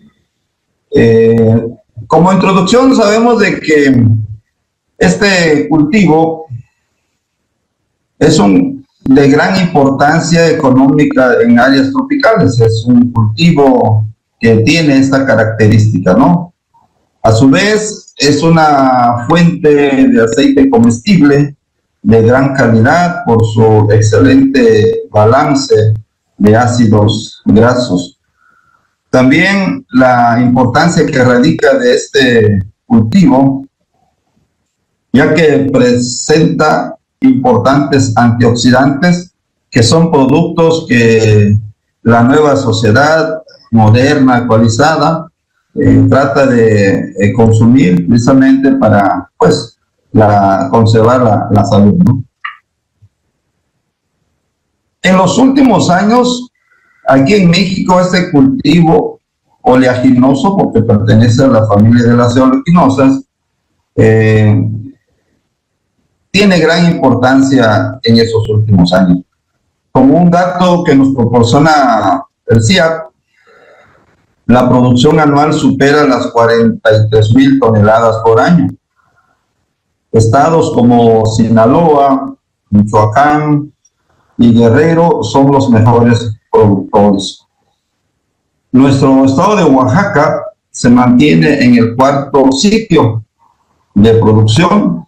Eh, como introducción, sabemos de que este cultivo es un de gran importancia económica en áreas tropicales. Es un cultivo que tiene esta característica, ¿no? A su vez, es una fuente de aceite comestible de gran calidad por su excelente balance de ácidos grasos. También la importancia que radica de este cultivo, ya que presenta importantes antioxidantes que son productos que la nueva sociedad moderna, actualizada, eh, trata de eh, consumir precisamente para, pues, la, conservar la, la salud, ¿no? En los últimos años, aquí en México, este cultivo oleaginoso, porque pertenece a la familia de las oleaginosas, eh, tiene gran importancia en esos últimos años. Como un dato que nos proporciona el C I A P, la producción anual supera las cuarenta y tres mil toneladas por año. Estados como Sinaloa, Michoacán y Guerrero son los mejores productores. Nuestro estado de Oaxaca se mantiene en el cuarto sitio de producción.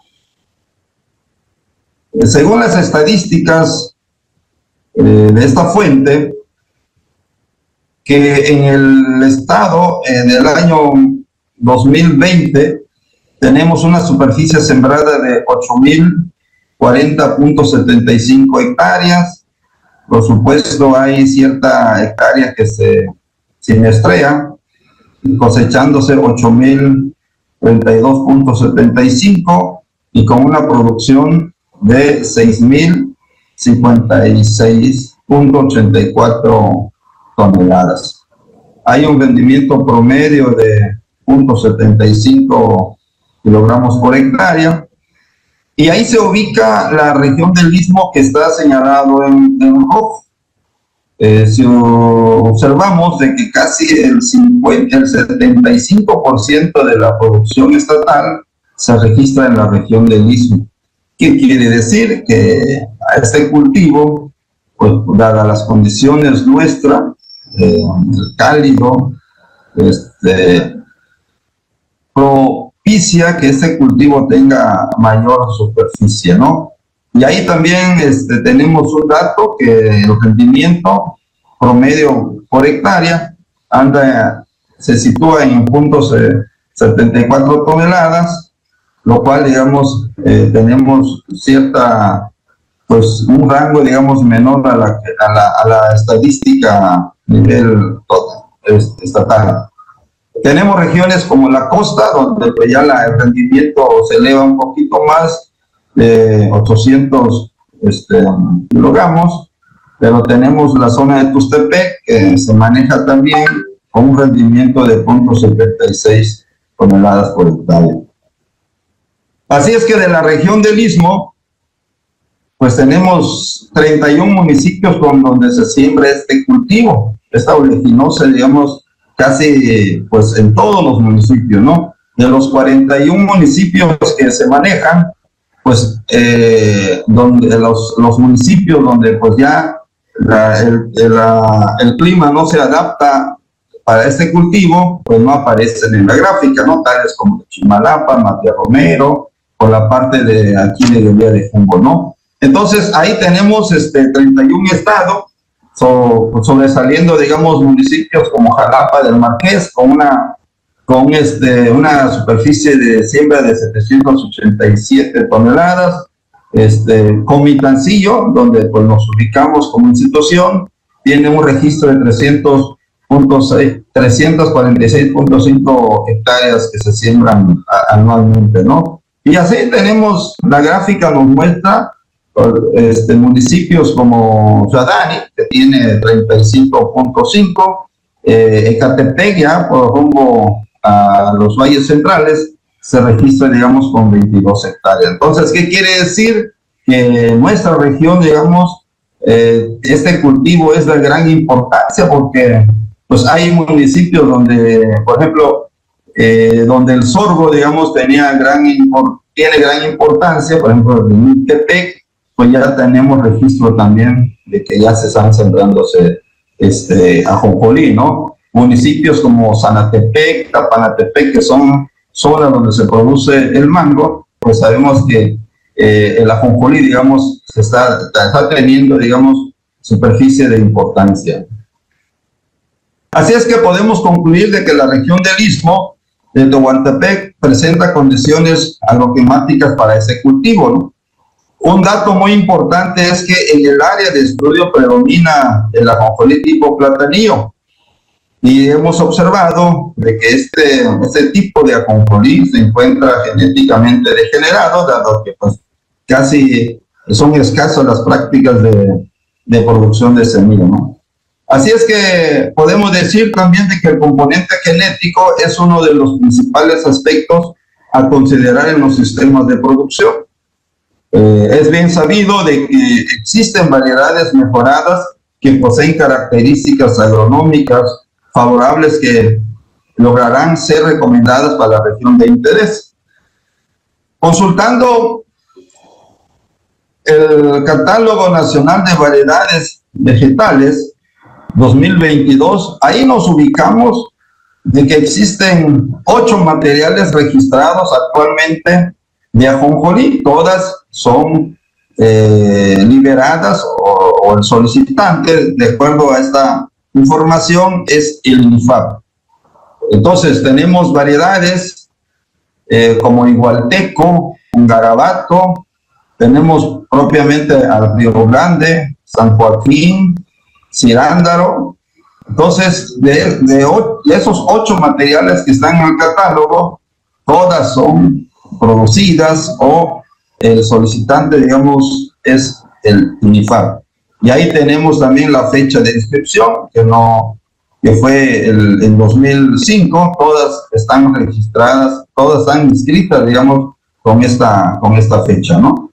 Según las estadísticas eh, de esta fuente, que en el estado, en el año dos mil veinte, tenemos una superficie sembrada de ocho mil cuarenta punto setenta y cinco hectáreas. Por supuesto, hay cierta hectárea que se sinestrea, cosechándose ocho mil treinta y dos punto setenta y cinco y con una producción de seis mil cincuenta y seis punto ochenta y cuatro toneladas. Hay un rendimiento promedio de cero punto setenta y cinco kilogramos por hectárea, y ahí se ubica la región del Istmo que está señalado en, en rojo. Eh, si observamos de que casi el, cincuenta, el setenta y cinco por ciento de la producción estatal se registra en la región del Istmo. ¿Qué quiere decir? Que a este cultivo, pues dadas las condiciones nuestras, eh, el cálido, este, propicia que este cultivo tenga mayor superficie, ¿no? Y ahí también este, tenemos un dato que el rendimiento promedio por hectárea anda, se sitúa en puntos eh, setenta y cuatro toneladas, lo cual, digamos, eh, tenemos cierta, pues, un rango, digamos, menor a la, a la, a la estadística a nivel estatal. Tenemos regiones como la costa, donde pues, ya la, el rendimiento se eleva un poquito más, de ochocientos este, kilogramos, pero tenemos la zona de Tustepec, que se maneja también con un rendimiento de cero punto setenta y seis toneladas por hectárea. Así es que de la región del Istmo, pues tenemos treinta y uno municipios con donde se siembra este cultivo, esta oleaginosa, digamos, casi pues en todos los municipios, ¿no? De los cuarenta y uno municipios que se manejan, pues eh, donde los, los municipios donde pues ya la, el, la, el clima no se adapta para este cultivo, pues no aparecen en la gráfica, ¿no? Tales como Chimalapa, Matías Romero, por la parte de aquí de Villa de Junco, ¿no? Entonces ahí tenemos este treinta y uno estados, so, sobresaliendo, digamos, municipios como Jalapa del Marqués, con una con este, una superficie de siembra de setecientas ochenta y siete toneladas, este, Comitancillo, donde pues, nos ubicamos como institución, tiene un registro de trescientos cuarenta y seis punto cinco hectáreas que se siembran a, anualmente, ¿no? Y así tenemos, la gráfica nos muestra este, municipios como Zadani, que tiene treinta y cinco punto cinco, eh, Ecatepec, ya por rumbo a los valles centrales, se registra, digamos, con veintidós hectáreas. Entonces, ¿qué quiere decir? Que en nuestra región, digamos, eh, este cultivo es de gran importancia porque, pues, hay municipios donde, por ejemplo, eh, donde el sorgo, digamos, tenía gran tiene gran importancia, por ejemplo, en Ixtepec, pues ya tenemos registro también de que ya se están sembrándose este, ajonjolí, ¿no? Municipios como Zanatepec, Tapanatepec, que son zonas donde se produce el mango, pues sabemos que eh, el ajonjolí, digamos, se está, está teniendo, digamos, superficie de importancia. Así es que podemos concluir de que la región del Istmo de Tehuantepec presenta condiciones agroclimáticas para ese cultivo, ¿no? Un dato muy importante es que en el área de estudio predomina el ajonjolí tipo platanillo, y hemos observado de que este, este tipo de ajonjolí se encuentra genéticamente degenerado, dado que pues, casi son escasas las prácticas de, de producción de semilla, ¿no? Así es que podemos decir también de que el componente genético es uno de los principales aspectos a considerar en los sistemas de producción. Eh, es bien sabido de que existen variedades mejoradas que poseen características agronómicas favorables que lograrán ser recomendadas para la región de interés. Consultando el Catálogo Nacional de Variedades Vegetales dos mil veintidós, ahí nos ubicamos de que existen ocho materiales registrados actualmente de ajonjolí. Todas son eh, liberadas o, o el solicitante, de acuerdo a esta información, es el INIFAP. Entonces tenemos variedades eh, como igualteco, un garabato, tenemos propiamente al Río Grande, San Joaquín, cirándaro. Entonces, de, de, de esos ocho materiales que están en el catálogo, todas son producidas o el solicitante, digamos, es el INIFAP. Y ahí tenemos también la fecha de inscripción, que no que fue el, en dos mil cinco, todas están registradas, todas están inscritas, digamos, con esta, con esta fecha, ¿no?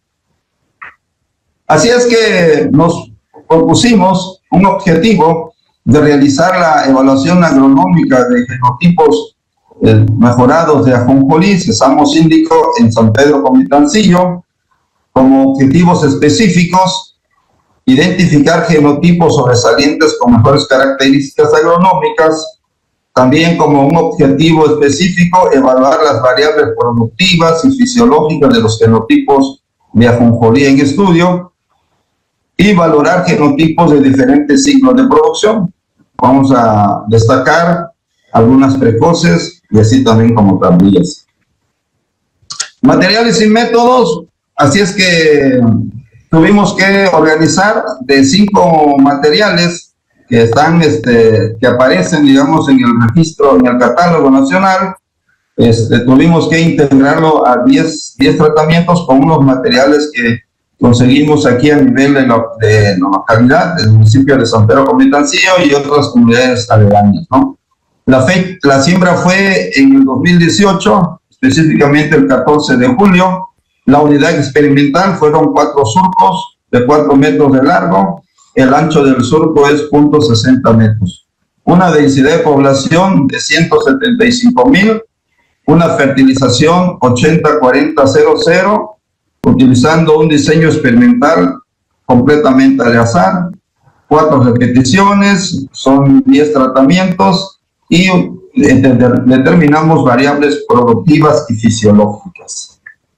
Así es que nos propusimos un objetivo de realizar la evaluación agronómica de genotipos eh, mejorados de ajonjolí, sesamo síndico en San Pedro Comitancillo, como objetivos específicos: identificar genotipos sobresalientes con mejores características agronómicas. También, como un objetivo específico, evaluar las variables productivas y fisiológicas de los genotipos de ajonjolí en estudio, y valorar genotipos de diferentes ciclos de producción. Vamos a destacar algunas precoces y así también como tardías. Materiales y métodos. Así es que tuvimos que organizar de cinco materiales que están, este, que aparecen, digamos, en el registro, en el catálogo nacional. Este, tuvimos que integrarlo a diez tratamientos con unos materiales que conseguimos aquí a nivel de la, de la localidad, del municipio de San Pedro Comitancillo y otras comunidades aledañas, ¿no? La, fe, la siembra fue en el dos mil dieciocho, específicamente el catorce de julio. La unidad experimental fueron cuatro surcos de cuatro metros de largo. El ancho del surco es punto sesenta metros. Una densidad de población de ciento setenta y cinco mil. Una fertilización ochenta cuarenta cero cero, utilizando un diseño experimental completamente al azar. Cuatro repeticiones, son diez tratamientos y determinamos variables productivas y fisiológicas.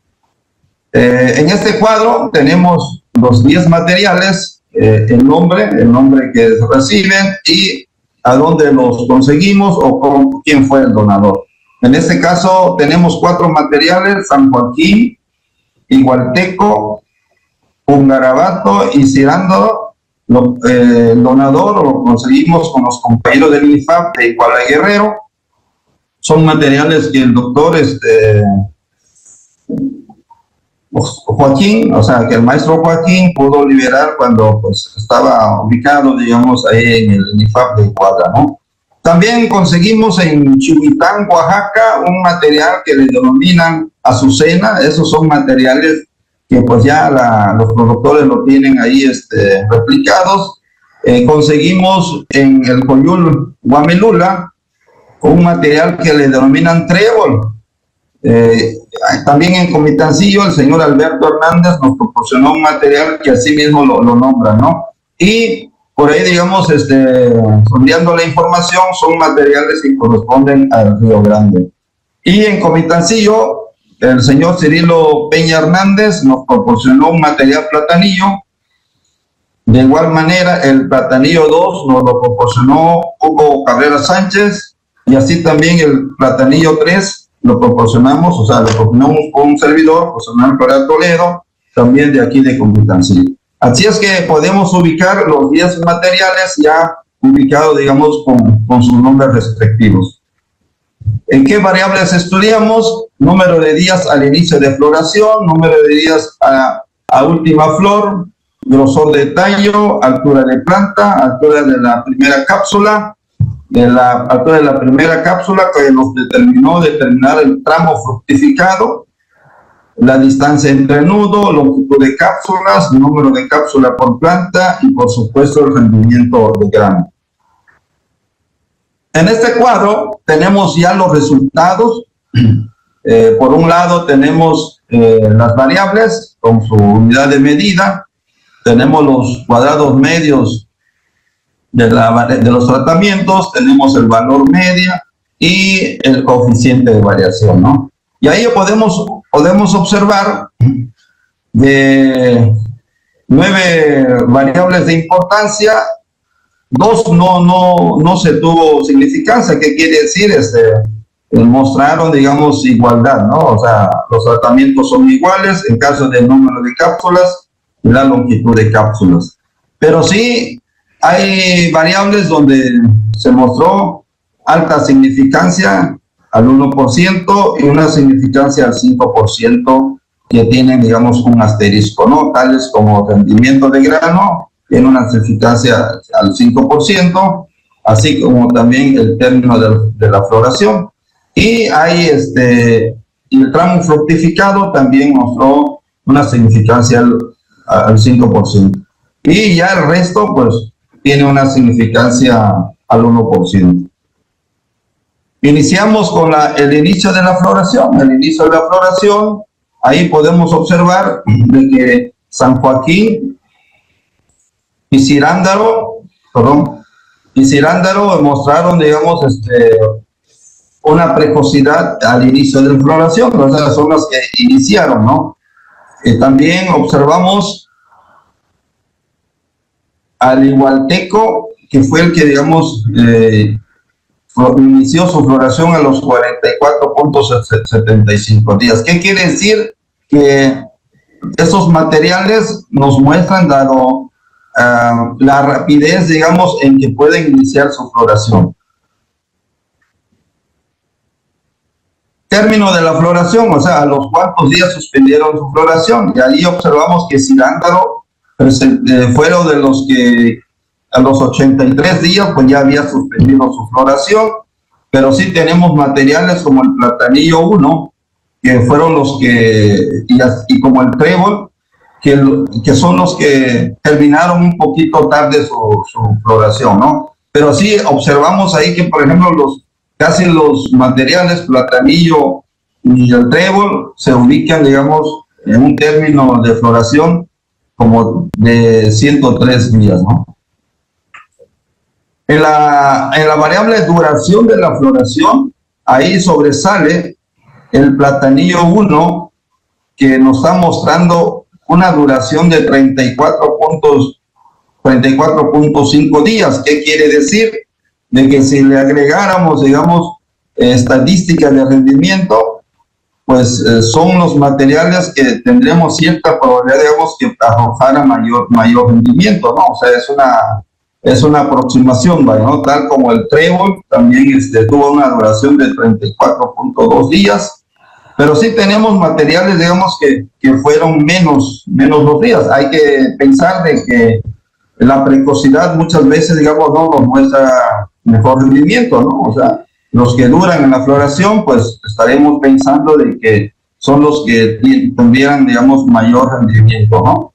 Eh, en este cuadro tenemos los diez materiales, eh, el nombre, el nombre que reciben y a dónde los conseguimos o con quién fue el donador. En este caso tenemos cuatro materiales: San Joaquín, igualteco, un garabato y cirándaro. Lo, eh, el donador lo conseguimos con los compañeros del INIFAP de Iguala Guerrero. Son materiales que el doctor este, Joaquín, o sea, que el maestro Joaquín pudo liberar cuando pues, estaba ubicado, digamos, ahí en el INIFAP de Iguala, ¿no? También conseguimos en Chihuitán, Oaxaca, un material que le denominan azucena. Esos son materiales que pues ya la, los productores lo tienen ahí este, replicados. Eh, conseguimos en el Coyul, Guamelula, un material que le denominan trébol. Eh, también en Comitancillo, el señor Alberto Hernández nos proporcionó un material que así mismo lo, lo nombra, ¿no? Y por ahí, digamos, este, sondeando la información, son materiales que corresponden al Río Grande. Y en Comitancillo, el señor Cirilo Peña Hernández nos proporcionó un material platanillo. De igual manera, el platanillo dos nos lo proporcionó Hugo Cabrera Sánchez, y así también el platanillo tres lo proporcionamos, o sea, lo proporcionamos con un servidor, José Manuel Correa Toledo, también de aquí de Comitancillo. Así es que podemos ubicar los diez materiales ya ubicados, digamos, con, con sus nombres respectivos. ¿En qué variables estudiamos? Número de días al inicio de floración, número de días a, a última flor, grosor de tallo, altura de planta, altura de la primera cápsula, de la altura de la primera cápsula que nos determinó determinar el tramo fructificado, la distancia entre nudo, longitud de cápsulas, número de cápsula por planta y por supuesto el rendimiento de grano. En este cuadro tenemos ya los resultados eh, por un lado tenemos eh, las variables con su unidad de medida, tenemos los cuadrados medios de, la, de los tratamientos, tenemos el valor media y el coeficiente de variación, ¿no? Y ahí podemos, podemos observar de nueve variables de importancia, dos no, no, no se tuvo significancia. ¿Qué quiere decir? Este, mostraron, digamos, igualdad, ¿no? O sea, los tratamientos son iguales en caso del número de cápsulas y la longitud de cápsulas. Pero sí hay variables donde se mostró alta significancia al uno por ciento y una significancia al cinco por ciento que tienen, digamos, un asterisco, ¿no? Tales como rendimiento de grano, tiene una significancia al cinco por ciento, así como también el término de, de la floración. Y hay este, el tramo fructificado también mostró una significancia al, al cinco por ciento. Y ya el resto, pues, tiene una significancia al uno por ciento. Iniciamos con la, el inicio de la floración. El inicio de la floración, ahí podemos observar de que San Joaquín y Cirándaro, perdón, y Cirándaro mostraron, digamos, este, una precocidad al inicio de la floración, o sea, son las que iniciaron, ¿no? Eh, también observamos al igualteco, que fue el que, digamos, eh, inició su floración a los cuarenta y cuatro punto setenta y cinco días. ¿Qué quiere decir? Que esos materiales nos muestran, dado uh, la rapidez, digamos, en que pueden iniciar su floración. Término de la floración, o sea, a los cuantos días suspendieron su floración, y ahí observamos que Cirándaro pues, eh, fueron de los que a los ochenta y tres días pues ya había suspendido su floración, pero sí tenemos materiales como el Platanillo uno, que fueron los que, y, y como el Trébol, que, que son los que terminaron un poquito tarde su, su floración, ¿no? Pero sí observamos ahí que, por ejemplo, los casi los materiales Platanillo y el Trébol se ubican, digamos, en un término de floración como de ciento tres días, ¿no? En la, en la variable duración de la floración, ahí sobresale el Platanillo uno, que nos está mostrando una duración de treinta y cuatro punto cinco días. ¿Qué quiere decir? De que si le agregáramos, digamos, eh, estadísticas de rendimiento, pues eh, son los materiales que tendremos cierta probabilidad, digamos, que arrojara mayor, mayor rendimiento, ¿no? O sea, es una... es una aproximación, ¿no? Tal como el Trébol también este, tuvo una duración de treinta y cuatro punto dos días, pero sí tenemos materiales, digamos, que, que fueron menos, menos dos días. Hay que pensar de que la precocidad muchas veces, digamos, no nos muestra mejor rendimiento, ¿no? O sea, los que duran en la floración, pues estaremos pensando de que son los que tendrían, digamos, mayor rendimiento, ¿no?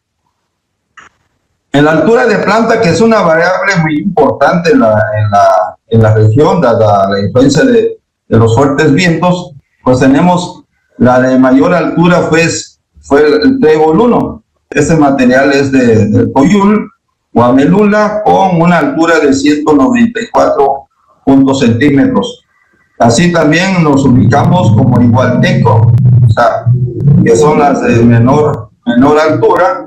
En la altura de planta, que es una variable muy importante en la, en la, en la región, dada la influencia de, de los fuertes vientos, pues tenemos la de mayor altura, pues, fue el, el Trébol uno. Este material es de, del Coyul, Guamelula, con una altura de ciento noventa y cuatro centímetros. Así también nos ubicamos como Igualteco, o sea, que son las de menor, menor altura,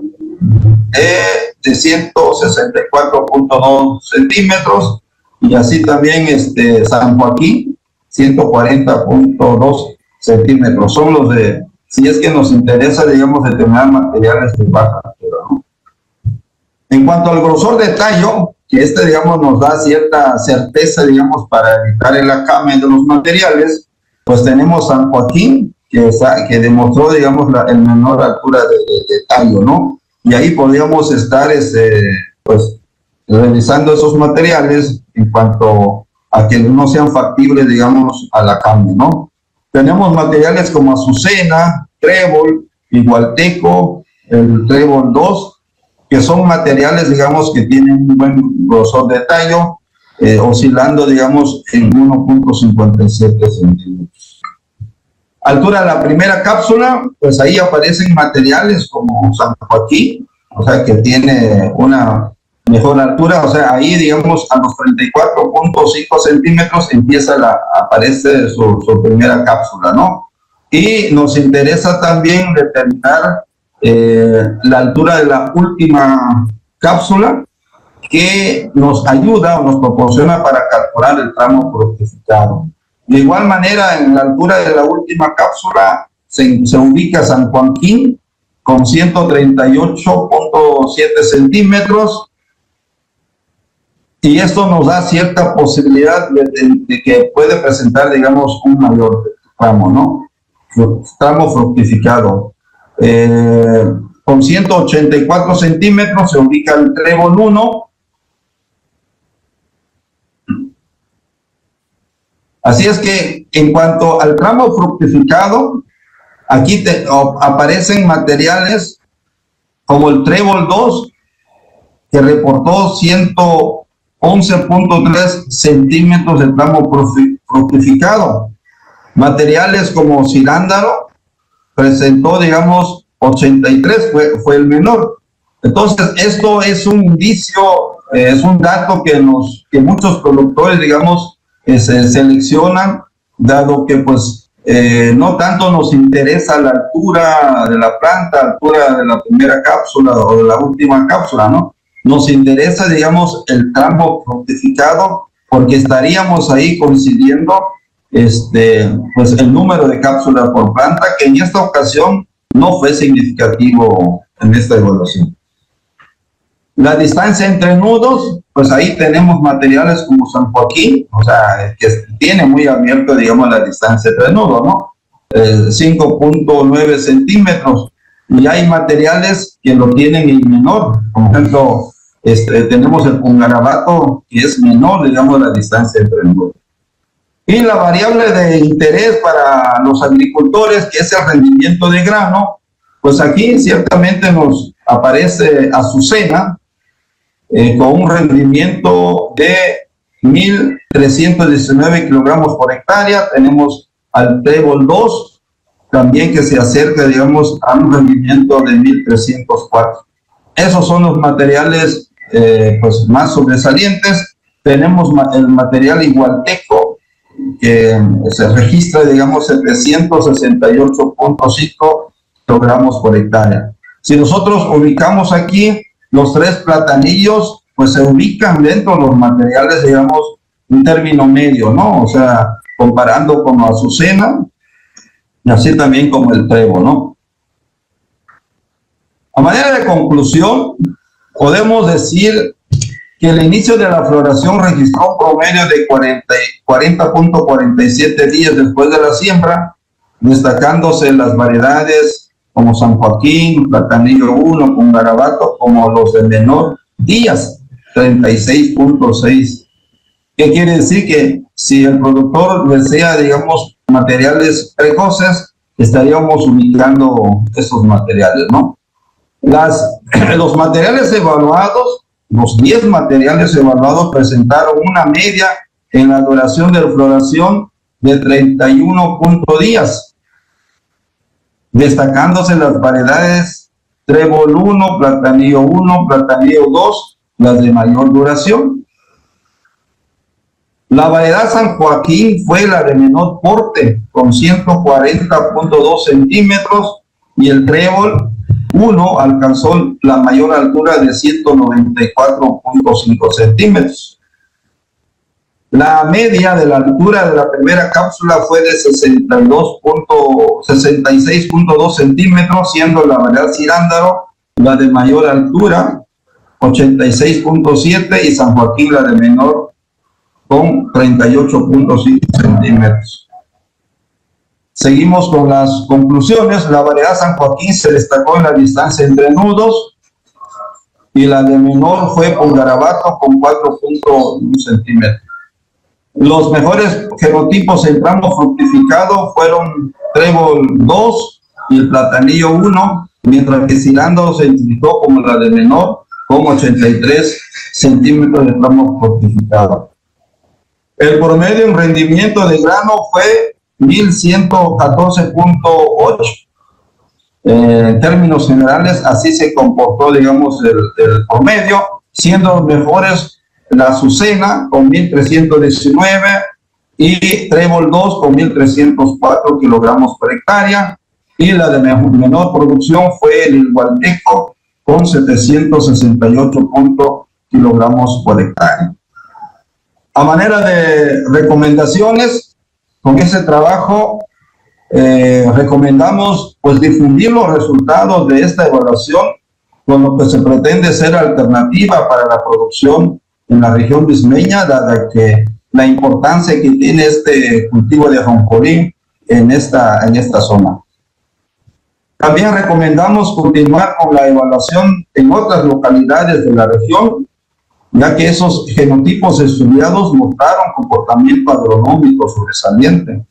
eh, de ciento sesenta y cuatro punto dos centímetros, y así también este San Joaquín, ciento cuarenta punto dos centímetros. Son los de, si es que nos interesa, digamos, determinar materiales de baja altura, ¿no? En cuanto al grosor de tallo, que este, digamos, nos da cierta certeza, digamos, para evitar el acame de los materiales, pues tenemos San Joaquín, que, está, que demostró, digamos, la el menor altura de, de, de tallo, ¿no? Y ahí podríamos estar, este, pues, revisando esos materiales en cuanto a que no sean factibles, digamos, a la cambio, ¿no? Tenemos materiales como Azucena, Trébol, Igualteco, el Trébol dos, que son materiales, digamos, que tienen un buen grosor de tallo, eh, oscilando, digamos, en uno punto cincuenta y siete centímetros. Altura de la primera cápsula, pues ahí aparecen materiales como San Joaquín, o sea que tiene una mejor altura, o sea ahí digamos a los treinta y cuatro punto cinco centímetros empieza la, aparece su, su primera cápsula, ¿no? Y nos interesa también determinar eh, la altura de la última cápsula, que nos ayuda o nos proporciona para calcular el tramo fructificado. De igual manera, en la altura de la última cápsula se, se ubica San Joaquín con ciento treinta y ocho punto siete centímetros, y esto nos da cierta posibilidad de, de, de que puede presentar, digamos, un mayor tramo, ¿no? Tramo fructificado. Eh, con ciento ochenta y cuatro centímetros se ubica el trébol uno. Así es que en cuanto al tramo fructificado, aquí te, o, aparecen materiales como el trébol dos, que reportó ciento once punto tres centímetros de tramo fructificado. Materiales como cirándaro presentó, digamos, ochenta y tres, fue, fue el menor. Entonces, esto es un indicio, eh, es un dato que, nos, que muchos productores, digamos, que se seleccionan, dado que pues eh, no tanto nos interesa la altura de la planta, altura de la primera cápsula o de la última cápsula, ¿no? Nos interesa, digamos, el tramo fructificado, porque estaríamos ahí coincidiendo este, pues el número de cápsulas por planta, que en esta ocasión no fue significativo en esta evaluación. La distancia entre nudos, pues ahí tenemos materiales como San Joaquín, o sea, que tiene muy abierto, digamos, la distancia entre nudos, ¿no? Eh, cinco punto nueve centímetros. Y hay materiales que lo tienen en menor. Por ejemplo, este, tenemos el pungarabato, que es menor, digamos, la distancia entre nudos. Y la variable de interés para los agricultores, que es el rendimiento de grano, pues aquí ciertamente nos aparece Azucena, Eh, con un rendimiento de mil trescientos diecinueve kilogramos por hectárea. Tenemos al trébol dos, también que se acerca, digamos, a un rendimiento de mil trescientos cuatro. Esos son los materiales eh, pues, más sobresalientes. Tenemos ma el material igualteco, que se registra, digamos, setecientos sesenta y ocho punto cinco kilogramos por hectárea. Si nosotros ubicamos aquí los tres platanillos, pues se ubican dentro de los materiales, digamos, un término medio, ¿no? O sea, comparando con la Azucena, y así también como el trébol, ¿no? A manera de conclusión, podemos decir que el inicio de la floración registró un promedio de cuarenta punto cuarenta y siete días después de la siembra, destacándose las variedades como San Joaquín, Platanillo uno, Pungarabato, como los de menor días, treinta y seis punto seis. ¿Qué quiere decir? Que si el productor desea, digamos, materiales precoces, estaríamos ubicando esos materiales, ¿no? Las, los materiales evaluados, los diez materiales evaluados presentaron una media en la duración de floración de treinta y uno punto días, destacándose las variedades trébol uno, platanillo uno, platanillo dos, las de mayor duración. La variedad San Joaquín fue la de menor porte, con ciento cuarenta punto dos centímetros, y el trébol uno alcanzó la mayor altura de ciento noventa y cuatro punto cinco centímetros. La media de la altura de la primera cápsula fue de sesenta y seis punto dos centímetros, siendo la variedad cirándaro la de mayor altura, ochenta y seis punto siete, y San Joaquín la de menor, con treinta y ocho punto cinco centímetros. Seguimos con las conclusiones. La variedad San Joaquín se destacó en la distancia entre nudos, y la de menor fue Pungarabato con cuatro punto uno centímetros. Los mejores genotipos en tramo fructificado fueron trébol dos y el platanillo uno, mientras que cirándaro se identificó como la de menor, con ochenta y tres centímetros de tramo fructificado. El promedio en rendimiento de grano fue mil ciento catorce punto ocho. Eh, en términos generales, así se comportó, digamos, el, el promedio, siendo los mejores la Azucena con mil trescientos diecinueve y Trébol dos con mil trescientos cuatro kilogramos por hectárea, y la de menor producción fue el Igualteco con setecientos sesenta y ocho kilogramos por hectárea. A manera de recomendaciones, con ese trabajo eh, recomendamos pues difundir los resultados de esta evaluación con lo que se pretende ser alternativa para la producción en la región bismeña, dada que la importancia que tiene este cultivo de ajonjolí en esta, en esta zona. También recomendamos continuar con la evaluación en otras localidades de la región, ya que esos genotipos estudiados mostraron comportamiento agronómico sobresaliente.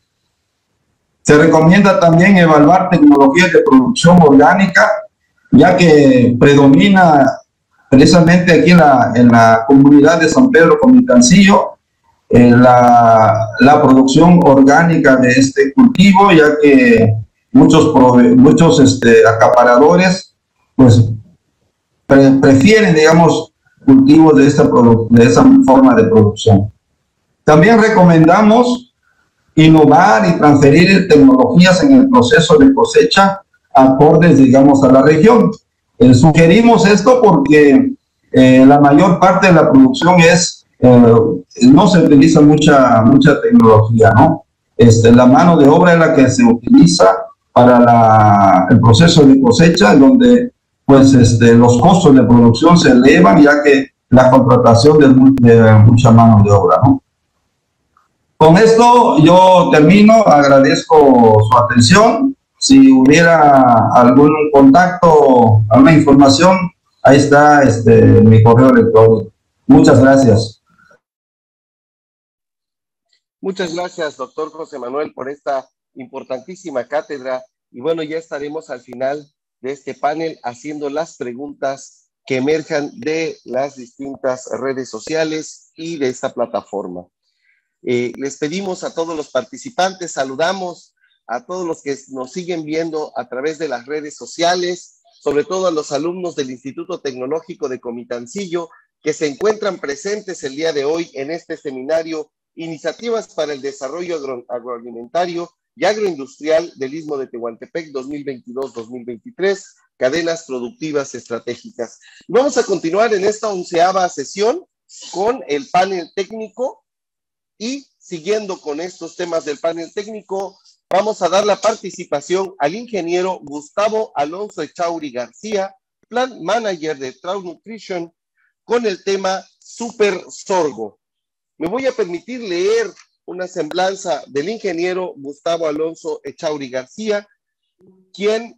Se recomienda también evaluar tecnologías de producción orgánica, ya que predomina precisamente aquí en la, en la comunidad de San Pedro Comitancillo eh, la, la producción orgánica de este cultivo, ya que muchos, muchos este, acaparadores pues pre, prefieren, digamos, cultivos de esta, de esa forma de producción. También recomendamos innovar y transferir tecnologías en el proceso de cosecha acordes, digamos, a la región. Eh, sugerimos esto porque eh, la mayor parte de la producción es, eh, no se utiliza mucha, mucha tecnología, ¿no? Este, la mano de obra es la que se utiliza para la, el proceso de cosecha, donde pues este, los costos de producción se elevan, ya que la contratación de, de mucha mano de obra, ¿no? Con esto yo termino, agradezco su atención. Si hubiera algún contacto, alguna información, ahí está este, mi correo electrónico. Muchas gracias. Muchas gracias, doctor José Manuel, por esta importantísima cátedra. Y bueno, ya estaremos al final de este panel haciendo las preguntas que emerjan de las distintas redes sociales y de esta plataforma. Eh, les pedimos a todos los participantes, saludamos a todos los que nos siguen viendo a través de las redes sociales, sobre todo a los alumnos del Instituto Tecnológico de Comitancillo, que se encuentran presentes el día de hoy en este seminario Iniciativas para el Desarrollo Agro Agroalimentario y Agroindustrial del Istmo de Tehuantepec dos mil veintidós dos mil veintitrés, Cadenas Productivas Estratégicas. Vamos a continuar en esta onceava sesión con el panel técnico y siguiendo con estos temas del panel técnico, vamos a dar la participación al ingeniero Gustavo Alonso Echauri García, Plant Manager de Trout Nutrition, con el tema Super Sorgo. Me voy a permitir leer una semblanza del ingeniero Gustavo Alonso Echauri García, quien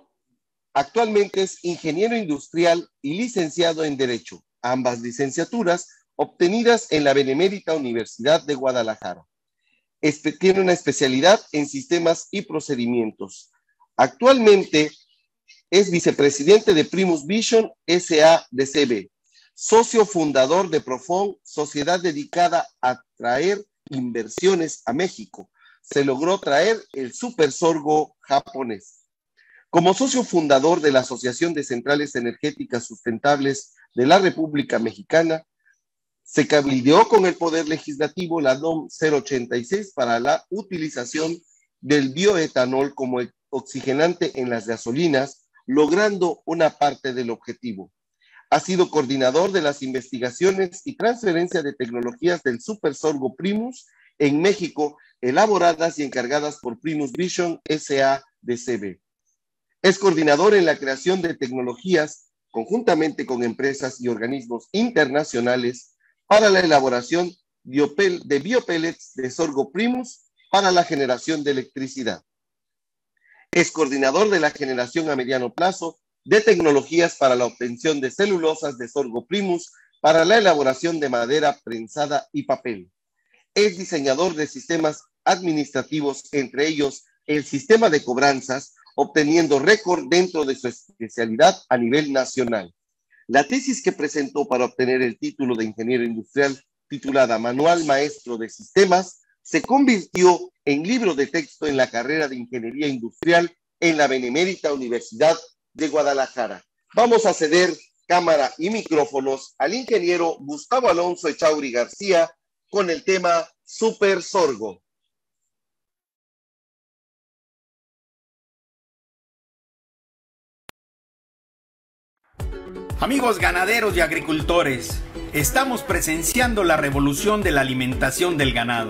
actualmente es ingeniero industrial y licenciado en Derecho, ambas licenciaturas obtenidas en la Benemérita Universidad de Guadalajara. Este tiene una especialidad en sistemas y procedimientos. Actualmente es vicepresidente de Primus Vision S A de C B, socio fundador de Profon, sociedad dedicada a traer inversiones a México. Se logró traer el super sorgo japonés. Como socio fundador de la Asociación de Centrales Energéticas Sustentables de la República Mexicana, se cabildeó con el Poder Legislativo la N O M cero ochenta y seis para la utilización del bioetanol como oxigenante en las gasolinas, logrando una parte del objetivo. Ha sido coordinador de las investigaciones y transferencia de tecnologías del Super Sorgo Primus en México, elaboradas y encargadas por Primus Vision S A de C B. Es coordinador en la creación de tecnologías conjuntamente con empresas y organismos internacionales para la elaboración de biopellets de sorgo Primus para la generación de electricidad. Es coordinador de la generación a mediano plazo de tecnologías para la obtención de celulosas de sorgo Primus para la elaboración de madera prensada y papel. Es diseñador de sistemas administrativos, entre ellos el sistema de cobranzas, obteniendo récord dentro de su especialidad a nivel nacional. La tesis que presentó para obtener el título de ingeniero industrial, titulada Manual Maestro de Sistemas, se convirtió en libro de texto en la carrera de Ingeniería Industrial en la Benemérita Universidad de Guadalajara. Vamos a ceder cámara y micrófonos al ingeniero Gustavo Alonso Echauri García con el tema Super Sorgo. Amigos ganaderos y agricultores, estamos presenciando la revolución de la alimentación del ganado.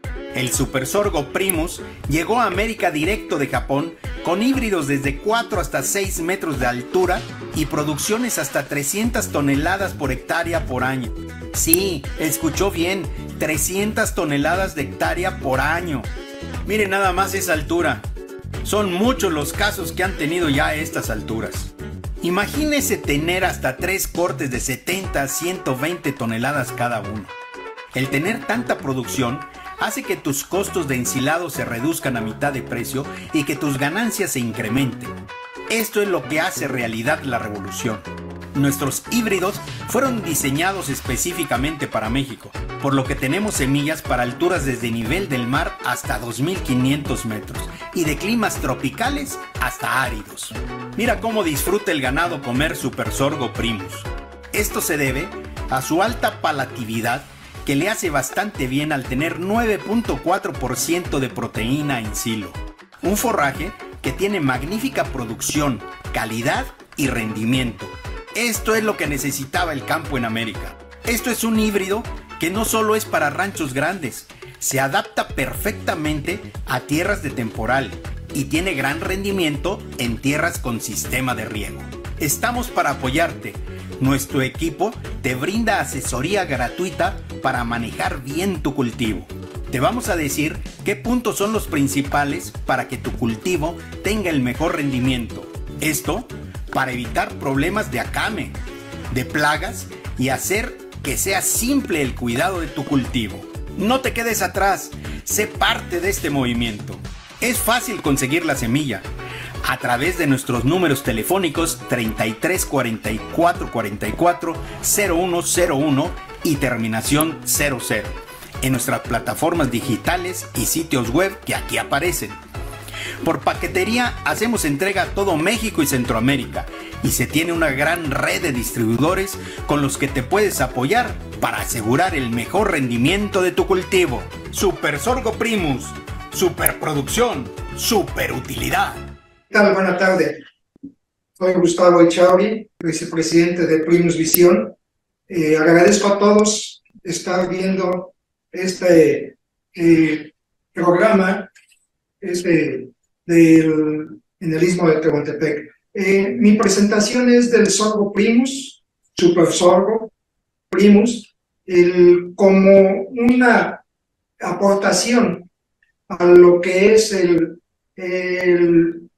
El Super Sorgo Primus llegó a América directo de Japón con híbridos desde cuatro hasta seis metros de altura y producciones hasta trescientas toneladas por hectárea por año. Sí, escuchó bien, trescientas toneladas de hectárea por año. Miren nada más esa altura. Son muchos los casos que han tenido ya a estas alturas. Imagínese tener hasta tres cortes de setenta a ciento veinte toneladas cada uno. El tener tanta producción hace que tus costos de ensilado se reduzcan a mitad de precio y que tus ganancias se incrementen. Esto es lo que hace realidad la revolución. Nuestros híbridos fueron diseñados específicamente para México, por lo que tenemos semillas para alturas desde nivel del mar hasta dos mil quinientos metros y de climas tropicales hasta áridos. Mira cómo disfruta el ganado comer Super Sorgo Primus. Esto se debe a su alta palatividad, que le hace bastante bien al tener nueve punto cuatro por ciento de proteína en silo. Un forraje que tiene magnífica producción, calidad y rendimiento. Esto es lo que necesitaba el campo en América. Esto es un híbrido que no solo es para ranchos grandes, se adapta perfectamente a tierras de temporal y tiene gran rendimiento en tierras con sistema de riego. Estamos para apoyarte. Nuestro equipo te brinda asesoría gratuita para manejar bien tu cultivo. Te vamos a decir qué puntos son los principales para que tu cultivo tenga el mejor rendimiento. Esto para evitar problemas de acame, de plagas y hacer que sea simple el cuidado de tu cultivo. No te quedes atrás, sé parte de este movimiento. Es fácil conseguir la semilla a través de nuestros números telefónicos treinta y tres cuarenta y cuatro cuarenta y cuatro cero uno cero uno y terminación cero cero, en nuestras plataformas digitales y sitios web que aquí aparecen. Por paquetería hacemos entrega a todo México y Centroamérica y se tiene una gran red de distribuidores con los que te puedes apoyar para asegurar el mejor rendimiento de tu cultivo. Super Sorgo Primus, superproducción, superutilidad. ¿Qué tal? Buenas tardes. Soy Gustavo Echauri, vicepresidente de Primus Visión. Eh, agradezco a todos estar viendo este eh, programa este, del, en el Istmo de Tehuantepec. Eh, mi presentación es del sorgo Primus, Super Sorgo Primus, el, como una aportación a lo que es el, el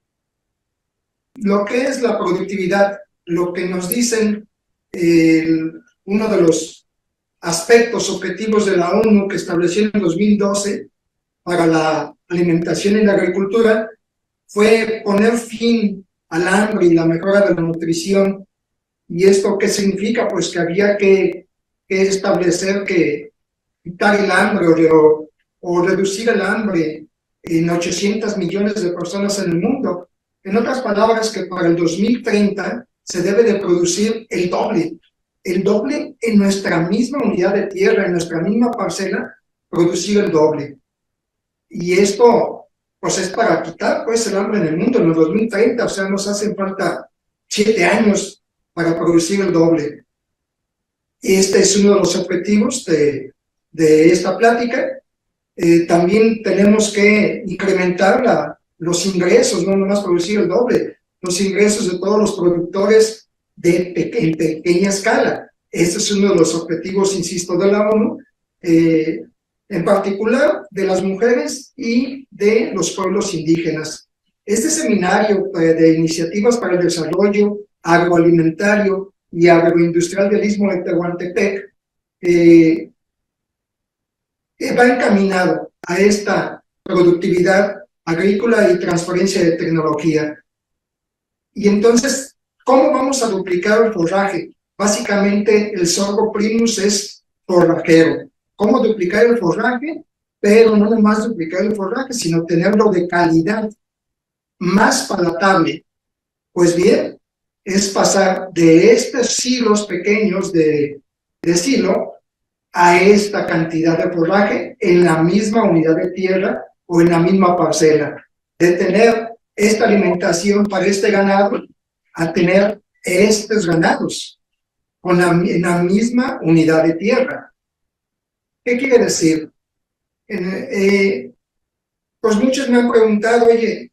lo que es la productividad, lo que nos dicen el, uno de los aspectos objetivos de la ONU que estableció en el dos mil doce para la alimentación y la agricultura fue poner fin al hambre y la mejora de la nutrición. ¿Y esto qué significa? Pues que había que, que establecer que quitar el hambre o, o reducir el hambre en ochocientos millones de personas en el mundo. En otras palabras, que para el dos mil treinta se debe de producir el doble, el doble en nuestra misma unidad de tierra, en nuestra misma parcela, producir el doble. Y esto, pues es para quitar pues el hambre en el mundo en el dos mil treinta, o sea, nos hacen falta siete años para producir el doble. Este es uno de los objetivos de, de esta plática. Eh, también tenemos que incrementar la los ingresos, no nomás producir el doble, los ingresos de todos los productores de peque en pequeña escala. Este es uno de los objetivos, insisto, de la ONU, eh, en particular de las mujeres y de los pueblos indígenas. Este seminario eh, de iniciativas para el desarrollo agroalimentario y agroindustrial del Istmo de Tehuantepec eh, va encaminado a esta productividad agrícola y transferencia de tecnología. Y entonces, ¿cómo vamos a duplicar el forraje? Básicamente, el sorgo Primus es forrajero. ¿Cómo duplicar el forraje? pero no nomás duplicar el forraje, sino tenerlo de calidad, más palatable. Pues bien, es pasar de estos silos pequeños de, de silo a esta cantidad de forraje en la misma unidad de tierra o en la misma parcela, de tener esta alimentación para este ganado a tener estos ganados con la, en la misma unidad de tierra. ¿Qué quiere decir? Eh, eh, pues muchos me han preguntado, oye,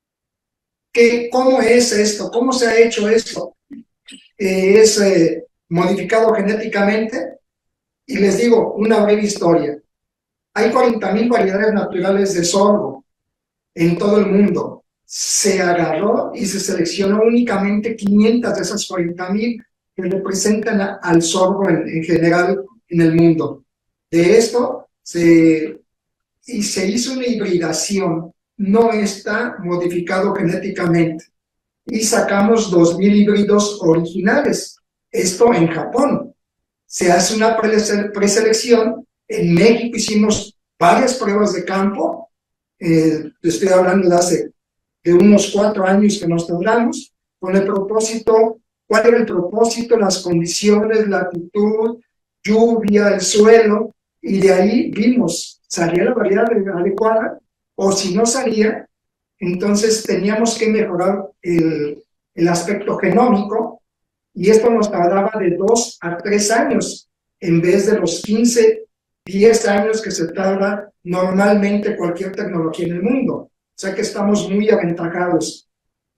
¿qué, ¿cómo es esto? ¿Cómo se ha hecho esto? Eh, ¿Es eh, modificado genéticamente? Y les digo una breve historia. Hay cuarenta mil variedades naturales de sorgo en todo el mundo. Se agarró y se seleccionó únicamente quinientas de esas cuarenta mil que representan a, al sorgo en, en general en el mundo. De esto se, y se hizo una hibridación, no está modificado genéticamente. Y sacamos dos mil híbridos originales. Esto en Japón. Se hace una preselección. En México hicimos varias pruebas de campo. Eh, estoy hablando de hace de unos cuatro años que nos tardamos, con el propósito, ¿cuál era el propósito? Las condiciones, la altitud, lluvia, el suelo, y de ahí vimos, salía la variedad adecuada, o si no salía, entonces teníamos que mejorar el, el aspecto genómico, y esto nos tardaba de dos a tres años, en vez de los quince, diez años que se tarda normalmente cualquier tecnología en el mundo. O sea que estamos muy aventajados.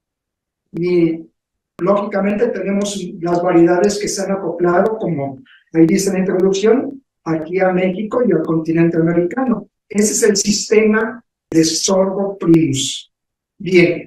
Y lógicamente tenemos las variedades que se han acoplado, como ahí dice en la introducción, aquí a México y al continente americano. Ese es el sistema de sorgo primus. Bien.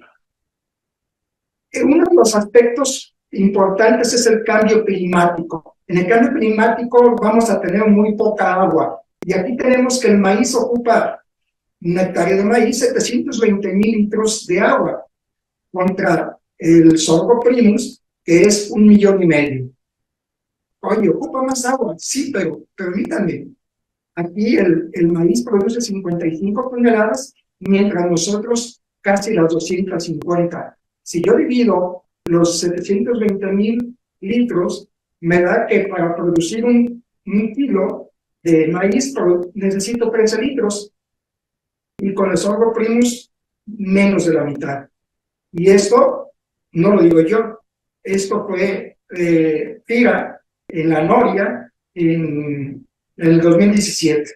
Uno de los aspectos importantes es el cambio climático. En el cambio climático vamos a tener muy poca agua. Y aquí tenemos que el maíz ocupa una hectárea de maíz, setecientos veinte mil litros de agua, contra el sorgo primus, que es un millón y medio. Oye, ocupa más agua, sí, pero permítanme, aquí el, el maíz produce cincuenta y cinco toneladas, mientras nosotros casi las doscientas cincuenta. Si yo divido los setecientos veinte mil litros, me da que para producir un, un kilo de maíz necesito trece litros, y con el sorgo primus menos de la mitad. Y esto no lo digo yo, esto fue eh, FIRA en la Noria en, en el dos mil diecisiete.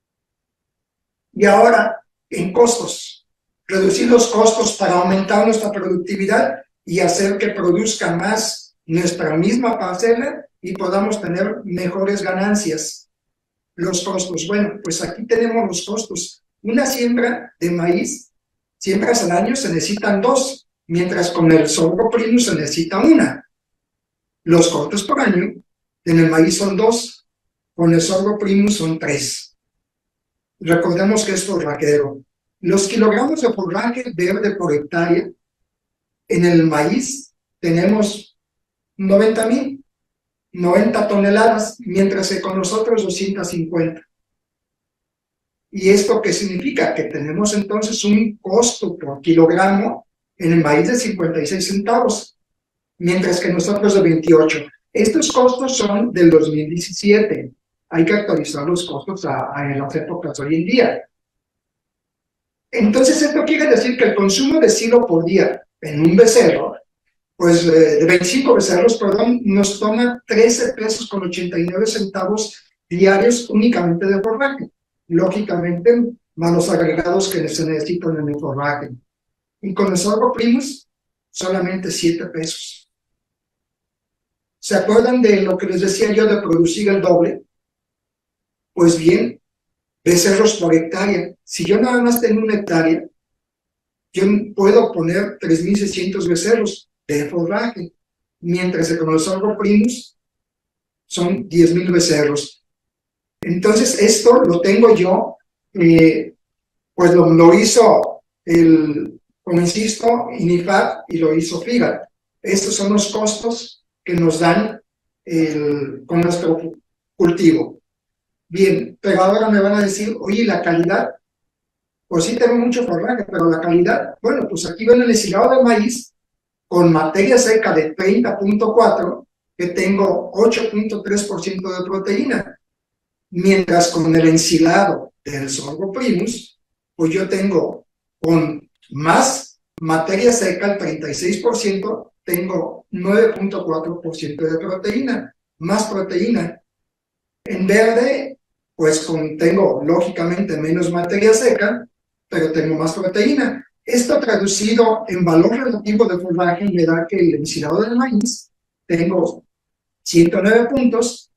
Y ahora, en costos, reducir los costos para aumentar nuestra productividad y hacer que produzca más nuestra misma parcela y podamos tener mejores ganancias. Los costos, bueno, pues aquí tenemos los costos. Una siembra de maíz, siembras al año se necesitan dos, mientras con el sorgo primus se necesita una. Los costos por año en el maíz son dos, con el sorgo primus son tres. Recordemos que es forrajero. Los kilogramos de forraje verde por hectárea en el maíz tenemos noventa mil, noventa toneladas, mientras que con nosotros doscientas cincuenta. ¿Y esto qué significa? Que tenemos entonces un costo por kilogramo en el maíz de cincuenta y seis centavos, mientras que nosotros de veintiocho. Estos costos son del dos mil diecisiete. Hay que actualizar los costos a, a las épocas hoy en día. Entonces, esto quiere decir que el consumo de silo por día en un becerro, pues eh, de veinticinco becerros, perdón, nos toma trece pesos con ochenta y nueve centavos diarios únicamente de forraje. Lógicamente, más los agregados que se necesitan en el forraje. Y con el sorgo primus, solamente siete pesos. ¿Se acuerdan de lo que les decía yo de producir el doble? Pues bien, becerros por hectárea. Si yo nada más tengo una hectárea, yo puedo poner tres mil seiscientos becerros de forraje, mientras que con el sorgo primus son diez mil becerros. Entonces, esto lo tengo yo, eh, pues lo, lo hizo, el, como insisto, INIFAP y lo hizo FIRA. Estos son los costos que nos dan el, con nuestro cultivo. Bien, pero ahora me van a decir, oye, la calidad, pues sí tengo mucho forraje, pero la calidad, bueno, pues aquí ven el ensilado de maíz con materia seca de treinta punto cuatro, que tengo ocho punto tres por ciento de proteína, mientras con el ensilado del sorgo primus, pues yo tengo con más materia seca, el treinta y seis por ciento, tengo nueve punto cuatro por ciento de proteína, más proteína. En verde, pues con, tengo lógicamente menos materia seca, pero tengo más proteína. Esto traducido en valor relativo de forraje me da que el ensilado del maíz tengo ciento nueve puntos,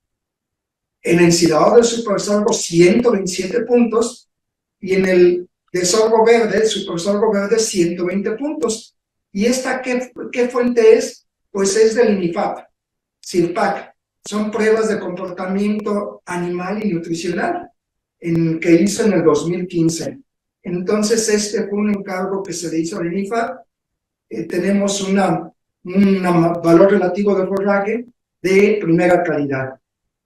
el ensilado del super sorgo ciento veintisiete puntos y en el de sorgo verde, el super sorgo verde ciento veinte puntos. ¿Y esta qué, qué fuente es? Pues es del INIFAP, CIRPAC. Son pruebas de comportamiento animal y nutricional en, que hizo en el dos mil quince. Entonces, este fue un encargo que se le hizo al INIFAP. Eh, tenemos una, un valor relativo de forraje de primera calidad.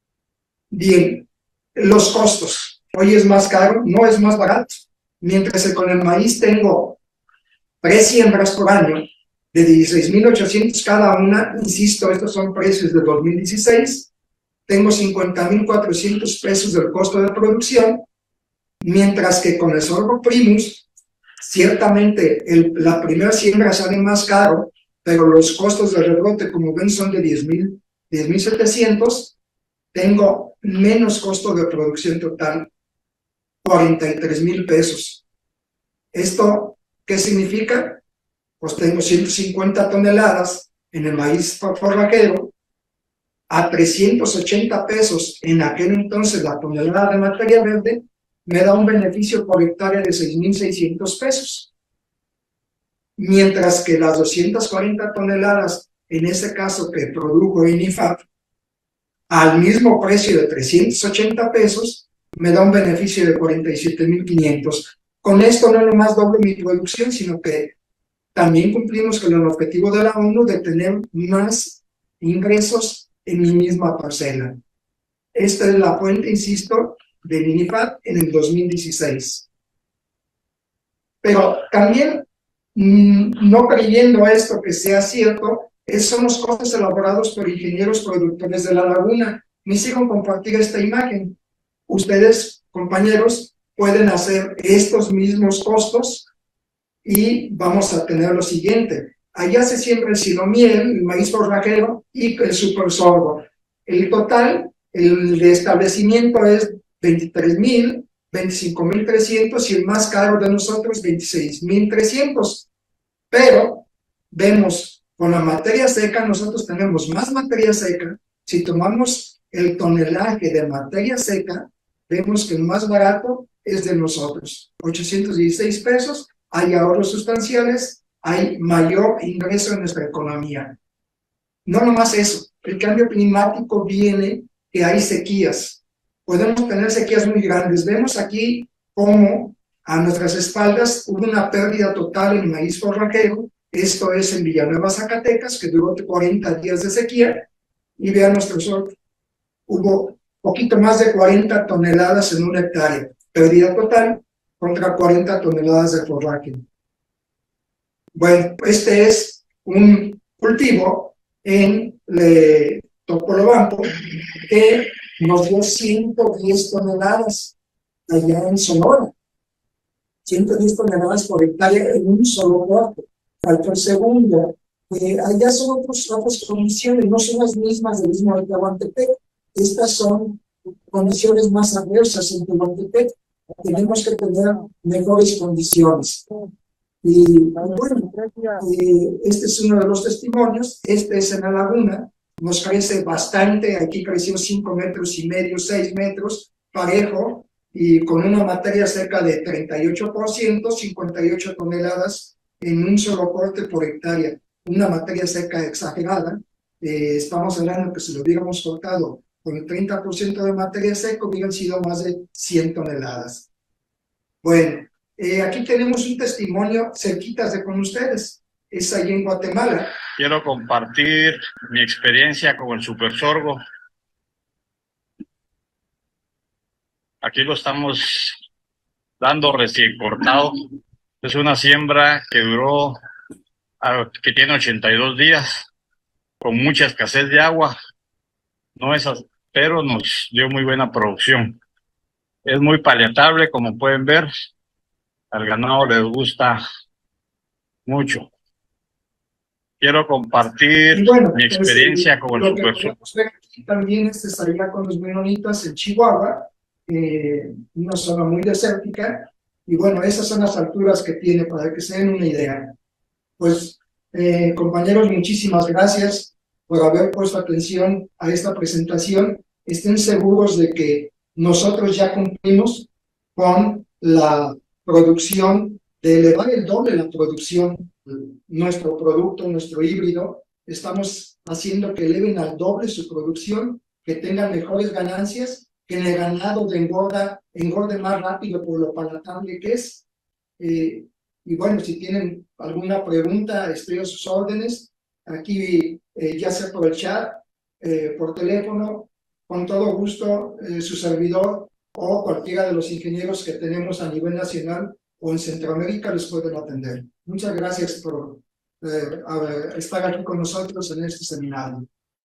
Bien, los costos. Hoy es más caro, no es más barato. Mientras que con el maíz tengo tres siembras por año de dieciséis mil ochocientos cada una, insisto, estos son precios de dos mil dieciséis, tengo cincuenta mil cuatrocientos pesos del costo de producción, mientras que con el sorgo primus, ciertamente el, la primera siembra sale más caro, pero los costos de rebrote, como ven, son de diez mil setecientos, tengo menos costo de producción total, cuarenta y tres mil pesos. ¿Esto qué significa? Pues tengo ciento cincuenta toneladas en el maíz forrajero, a trescientos ochenta pesos en aquel entonces la tonelada de materia verde, me da un beneficio por hectárea de seis mil seiscientos pesos. Mientras que las doscientas cuarenta toneladas, en ese caso que produjo INIFAP, al mismo precio de trescientos ochenta pesos, me da un beneficio de cuarenta y siete mil quinientos. Con esto no nomás doble mi producción, sino que también cumplimos con el objetivo de la ONU de tener más ingresos en mi misma parcela. Esta es la fuente, insisto, del INIFAP en el dos mil dieciséis. Pero también, mmm, no creyendo esto que sea cierto, es, son los costos elaborados por ingenieros productores de la laguna. Me hicieron compartir esta imagen. Ustedes, compañeros, pueden hacer estos mismos costos y vamos a tener lo siguiente. Allá se siembra el silomiel, el maíz forrajero y el super sorgo. El total, el de establecimiento es veintitrés mil, veinticinco mil trescientos y el más caro de nosotros veintiséis mil trescientos. Pero vemos, con la materia seca nosotros tenemos más materia seca. Si tomamos el tonelaje de materia seca, vemos que el más barato es de nosotros, ochocientos dieciséis pesos. Hay ahorros sustanciales, hay mayor ingreso en nuestra economía. No nomás eso, el cambio climático viene que hay sequías. Podemos tener sequías muy grandes. Vemos aquí cómo a nuestras espaldas hubo una pérdida total en maíz forrajero. Esto es en Villanueva, Zacatecas, que duró cuarenta días de sequía. Y vean nuestro sol. Hubo poquito más de cuarenta toneladas en una hectárea. Pérdida total contra cuarenta toneladas de forraje. Bueno, este es un cultivo en le, Topolobampo que nos dio ciento diez toneladas allá en Sonora. ciento diez toneladas por hectárea en un solo cuarto. Falta el segundo. Eh, allá son otros, otras condiciones, no son las mismas del mismo de Tehuantepec. Estas son condiciones más adversas en Tehuantepec. Tenemos que tener mejores condiciones. Y bueno, eh, este es uno de los testimonios. Este es en la laguna. Nos crece bastante. Aquí creció cinco metros y medio, seis metros, parejo, y con una materia seca de treinta y ocho por ciento, cincuenta y ocho toneladas en un solo corte por hectárea. Una materia seca exagerada. Eh, estamos hablando que si lo hubiéramos cortado con el treinta por ciento de materia seca, hubieran sido más de cien toneladas. Bueno, eh, aquí tenemos un testimonio cerquitas de con ustedes. Es ahí en Guatemala. Quiero compartir mi experiencia con el super sorgo. Aquí lo estamos dando recién cortado. Es una siembra que duró, que tiene ochenta y dos días, con mucha escasez de agua. No es, pero nos dio muy buena producción. Es muy palatable, como pueden ver. Al ganado les gusta mucho. Quiero compartir bueno, mi experiencia pues, con el supersur. También este estaría con los menonitas en Chihuahua, eh, una zona muy desértica, y bueno, esas son las alturas que tiene, para que se den una idea. Pues, eh, compañeros, muchísimas gracias por haber puesto atención a esta presentación. Estén seguros de que nosotros ya cumplimos con la producción, de elevar el doble la producción, nuestro producto, nuestro híbrido. Estamos haciendo que eleven al doble su producción, que tengan mejores ganancias, que el ganado de engorda engorde más rápido por lo palatable que es. Eh, y bueno, si tienen alguna pregunta, estoy a sus órdenes, aquí eh, ya sea por el chat, eh, por teléfono, con todo gusto, eh, su servidor o cualquiera de los ingenieros que tenemos a nivel nacional o en Centroamérica les pueden atender. Muchas gracias por eh, estar aquí con nosotros en este seminario.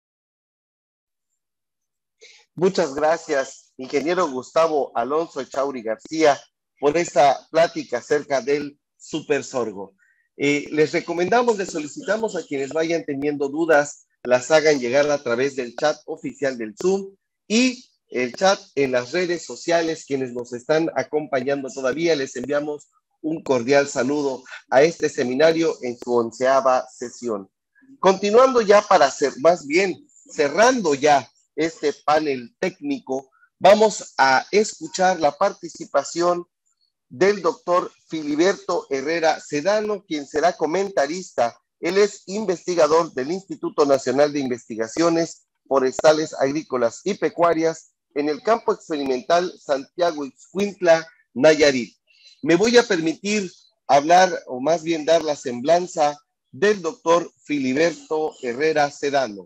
Muchas gracias, ingeniero Gustavo Alonso Echauri García, por esta plática acerca del super sorgo. Eh, les recomendamos, les solicitamos a quienes vayan teniendo dudas, las hagan llegar a través del chat oficial del Zoom y el chat en las redes sociales. Quienes nos están acompañando todavía, les enviamos un cordial saludo a este seminario en su onceava sesión. Continuando ya para hacer, más bien cerrando ya este panel técnico, vamos a escuchar la participación del doctor Filiberto Herrera Sedano, quien será comentarista. Él es investigador del Instituto Nacional de Investigaciones Forestales, Agrícolas y Pecuarias en el campo experimental Santiago Ixcuintla, Nayarit. Me voy a permitir hablar, o más bien dar la semblanza del doctor Filiberto Herrera Sedano.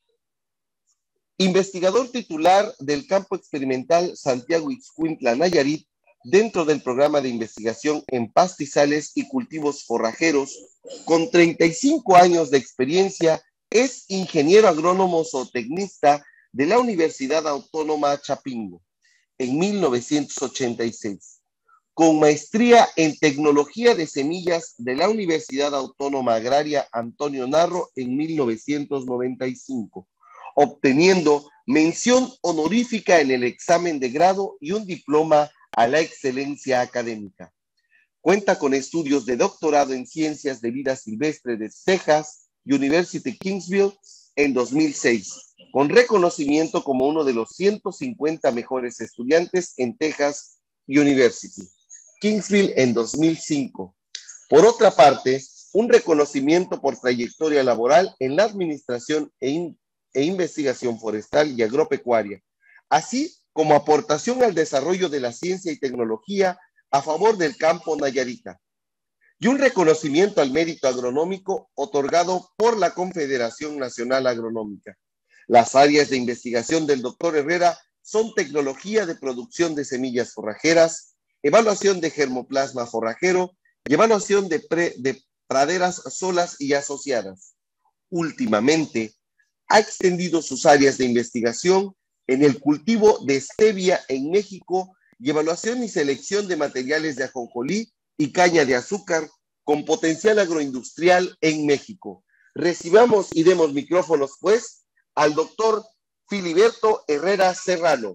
Investigador titular del campo experimental Santiago Ixcuintla, Nayarit, dentro del programa de investigación en pastizales y cultivos forrajeros, con treinta y cinco años de experiencia, es ingeniero agrónomo zootecnista de la Universidad Autónoma Chapingo en mil novecientos ochenta y seis, con maestría en tecnología de semillas de la Universidad Autónoma Agraria Antonio Narro en mil novecientos noventa y cinco, obteniendo mención honorífica en el examen de grado y un diploma a la excelencia académica. Cuenta con estudios de doctorado en Ciencias de Vida Silvestre de Texas University Kingsville en dos mil seis, con reconocimiento como uno de los ciento cincuenta mejores estudiantes en Texas University Kingsville en dos mil cinco. Por otra parte, un reconocimiento por trayectoria laboral en la administración e, in e investigación forestal y agropecuaria, así como aportación al desarrollo de la ciencia y tecnología a favor del campo nayarita, y un reconocimiento al mérito agronómico otorgado por la Confederación Nacional Agronómica. Las áreas de investigación del doctor Herrera son tecnología de producción de semillas forrajeras, evaluación de germoplasma forrajero y evaluación de, pre, de praderas solas y asociadas. Últimamente, ha extendido sus áreas de investigación en el cultivo de stevia en México y evaluación y selección de materiales de ajonjolí y caña de azúcar con potencial agroindustrial en México. Recibamos y demos micrófonos, pues, al doctor Filiberto Herrera Sedano.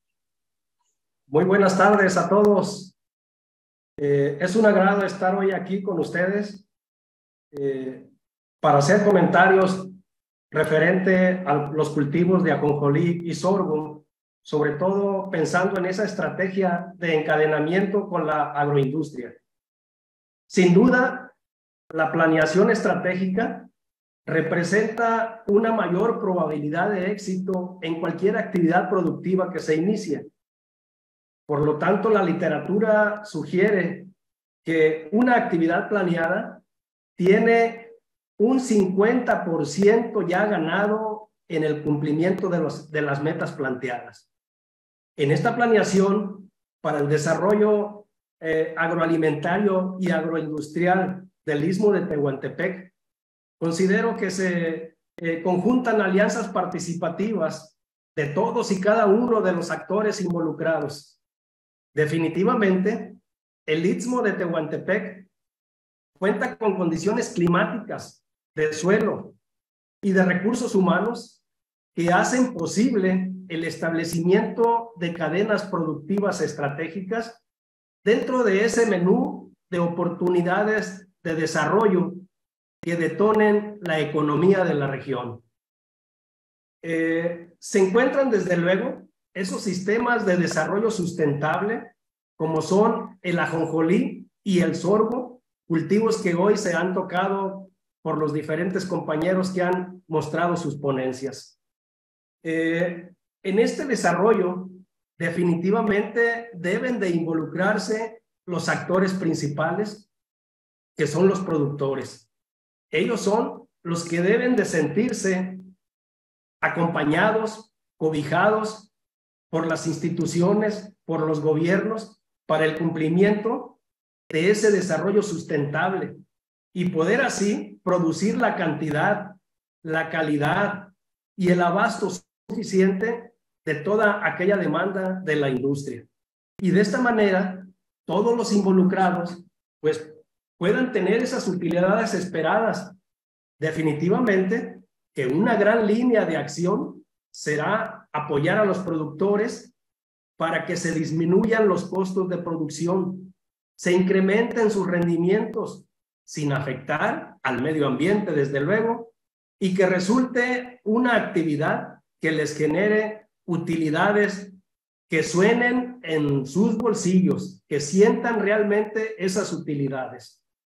Muy buenas tardes a todos. Eh, es un agrado estar hoy aquí con ustedes eh, para hacer comentarios referente a los cultivos de ajonjolí y sorgo, sobre todo pensando en esa estrategia de encadenamiento con la agroindustria. Sin duda, la planeación estratégica representa una mayor probabilidad de éxito en cualquier actividad productiva que se inicie. Por lo tanto, la literatura sugiere que una actividad planeada tiene un cincuenta por ciento ya ganado en el cumplimiento de, los, de las metas planteadas. En esta planeación para el desarrollo eh, agroalimentario y agroindustrial del Istmo de Tehuantepec, considero que se eh, conjuntan alianzas participativas de todos y cada uno de los actores involucrados. Definitivamente, el Istmo de Tehuantepec cuenta con condiciones climáticas, de suelo y de recursos humanos que hacen posible el establecimiento de cadenas productivas estratégicas dentro de ese menú de oportunidades de desarrollo que detonen la economía de la región. Eh, se encuentran desde luego esos sistemas de desarrollo sustentable como son el ajonjolí y el sorgo, cultivos que hoy se han tocado por los diferentes compañeros que han mostrado sus ponencias. Eh, en este desarrollo definitivamente deben de involucrarse los actores principales, que son los productores. Ellos son los que deben de sentirse acompañados, cobijados por las instituciones, por los gobiernos, para el cumplimiento de ese desarrollo sustentable y poder así producir la cantidad, la calidad y el abasto suficiente de toda aquella demanda de la industria. Y de esta manera, todos los involucrados pues puedan tener esas utilidades esperadas. Definitivamente que una gran línea de acción será apoyar a los productores para que se disminuyan los costos de producción, se incrementen sus rendimientos sin afectar al medio ambiente, desde luego, y que resulte una actividad que les genere utilidades que suenen en sus bolsillos, que sientan realmente esas utilidades.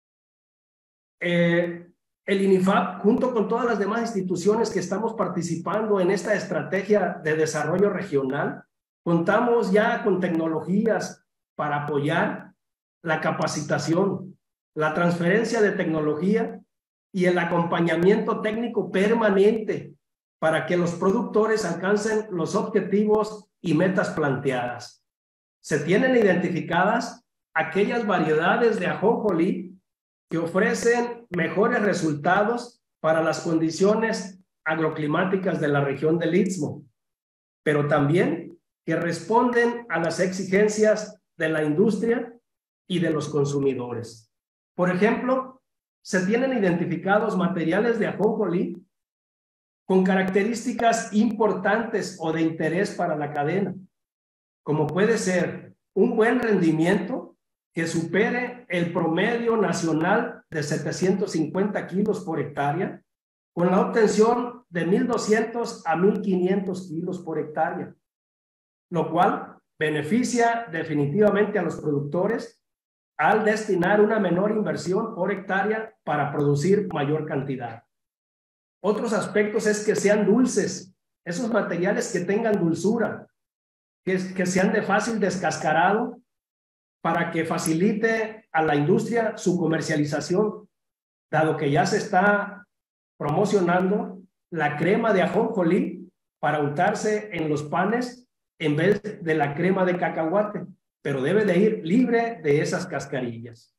Eh, el INIFAP, junto con todas las demás instituciones que estamos participando en esta estrategia de desarrollo regional, contamos ya con tecnologías para apoyar la capacitación, la transferencia de tecnología y el acompañamiento técnico permanente para que los productores alcancen los objetivos y metas planteadas. Se tienen identificadas aquellas variedades de ajonjolí que ofrecen mejores resultados para las condiciones agroclimáticas de la región del Istmo, pero también que responden a las exigencias de la industria y de los consumidores. Por ejemplo, se tienen identificados materiales de ajonjolí con características importantes o de interés para la cadena, como puede ser un buen rendimiento que supere el promedio nacional de setecientos cincuenta kilos por hectárea, con la obtención de mil doscientos a mil quinientos kilos por hectárea, lo cual beneficia definitivamente a los productores al destinar una menor inversión por hectárea para producir mayor cantidad. Otros aspectos es que sean dulces, esos materiales que tengan dulzura, que, que sean de fácil descascarado para que facilite a la industria su comercialización, dado que ya se está promocionando la crema de ajonjolí para untarse en los panes en vez de la crema de cacahuate, pero debe de ir libre de esas cascarillas.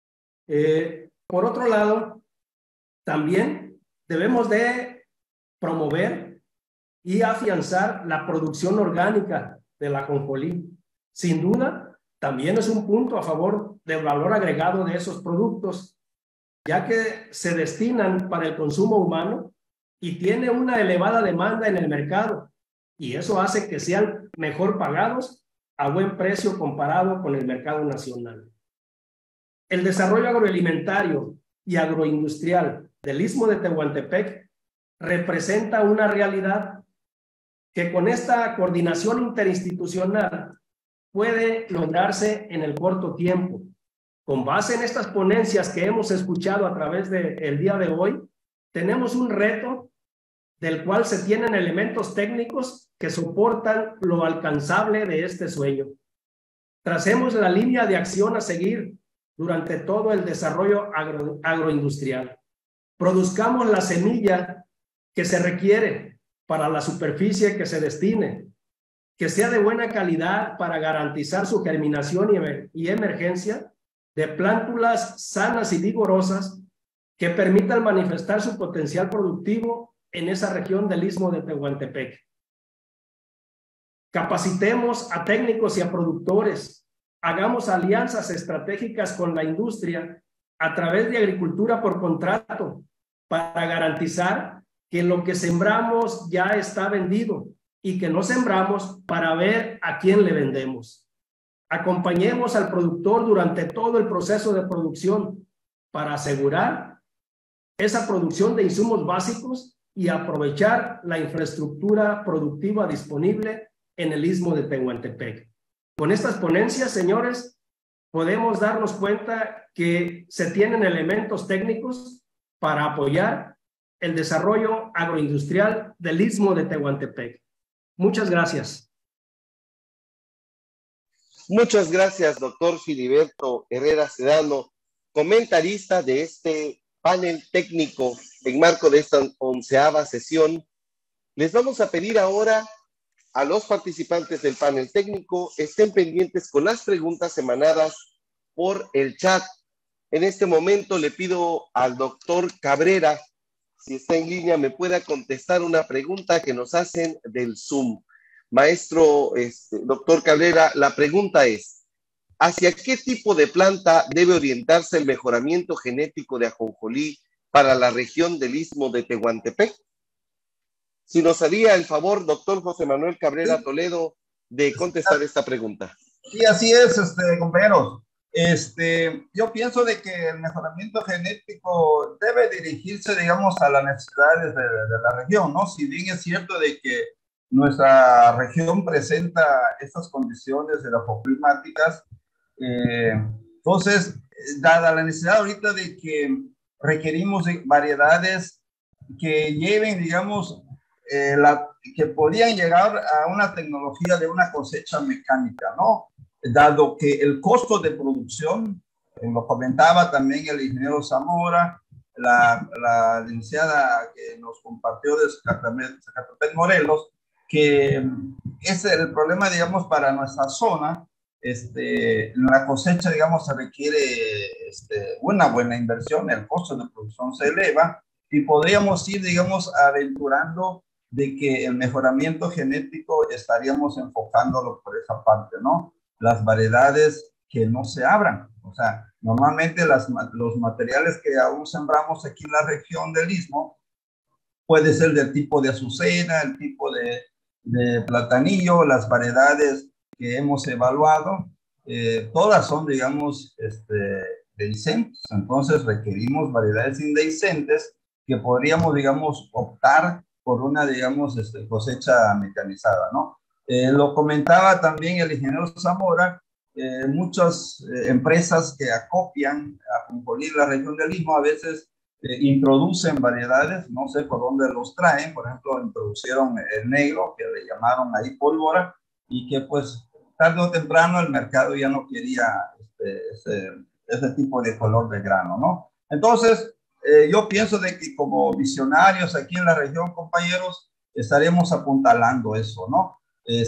Eh, por otro lado, también debemos de promover y afianzar la producción orgánica del ajonjolí. Sin duda, también es un punto a favor del valor agregado de esos productos, ya que se destinan para el consumo humano y tiene una elevada demanda en el mercado, y eso hace que sean mejor pagados a buen precio comparado con el mercado nacional. El desarrollo agroalimentario y agroindustrial del Istmo de Tehuantepec representa una realidad que con esta coordinación interinstitucional puede lograrse en el corto tiempo. Con base en estas ponencias que hemos escuchado a través del día de hoy, tenemos un reto del cual se tienen elementos técnicos que soportan lo alcanzable de este sueño. Tracemos la línea de acción a seguir durante todo el desarrollo agro, agroindustrial. Produzcamos la semilla que se requiere para la superficie que se destine. que sea de buena calidad para garantizar su germinación y, emer y emergencia de plántulas sanas y vigorosas que permitan manifestar su potencial productivo en esa región del Istmo de Tehuantepec. Capacitemos a técnicos y a productores, hagamos alianzas estratégicas con la industria a través de agricultura por contrato para garantizar que lo que sembramos ya está vendido y que no sembramos para ver a quién le vendemos. Acompañemos al productor durante todo el proceso de producción para asegurar esa producción de insumos básicos y aprovechar la infraestructura productiva disponible en el Istmo de Tehuantepec. Con estas ponencias, señores, podemos darnos cuenta que se tienen elementos técnicos para apoyar el desarrollo agroindustrial del Istmo de Tehuantepec. Muchas gracias. Muchas gracias, doctor Filiberto Herrera Sedano, comentarista de este panel técnico en marco de esta onceava sesión. Les vamos a pedir ahora a los participantes del panel técnico estén pendientes con las preguntas emanadas por el chat. En este momento le pido al doctor Cabrera, si está en línea, me pueda contestar una pregunta que nos hacen del Zoom. Maestro, este, doctor Cabrera, la pregunta es, ¿hacia qué tipo de planta debe orientarse el mejoramiento genético de ajonjolí para la región del Istmo de Tehuantepec? Si nos haría el favor, doctor José Manuel Cabrera Toledo, de contestar esta pregunta. Sí, así es, este, compañeros. Este, yo pienso de que el mejoramiento genético debe dirigirse, digamos, a las necesidades de, de la región, ¿no? Si bien es cierto de que nuestra región presenta estas condiciones edafoclimáticas, eh, entonces, dada la necesidad ahorita de que requerimos variedades que lleven, digamos, eh, la, que podrían llegar a una tecnología de una cosecha mecánica, ¿no? Dado que el costo de producción, eh, lo comentaba también el ingeniero Zamora, la, la licenciada que nos compartió de Zacatepec, Morelos, que es el problema, digamos, para nuestra zona. Este, la cosecha, digamos, se requiere este, una buena inversión, el costo de producción se eleva y podríamos ir, digamos, aventurando de que el mejoramiento genético estaríamos enfocándolo por esa parte, ¿no? Las variedades que no se abran, o sea, normalmente las, los materiales que aún sembramos aquí en la región del Istmo puede ser del tipo de azucena, el tipo de, de platanillo, las variedades que hemos evaluado, eh, todas son, digamos, este, dehiscentes, entonces requerimos variedades indehiscentes que podríamos, digamos, optar por una, digamos, este, cosecha mecanizada, ¿no? Eh, lo comentaba también el ingeniero Zamora, eh, muchas eh, empresas que acopian a ajonjolí la región del Istmo a veces eh, introducen variedades, no sé por dónde los traen, por ejemplo, introducieron el negro, que le llamaron ahí pólvora, y que pues tarde o temprano el mercado ya no quería este, ese, ese tipo de color de grano, ¿no? Entonces, eh, yo pienso de que como visionarios aquí en la región, compañeros, estaremos apuntalando eso, ¿no?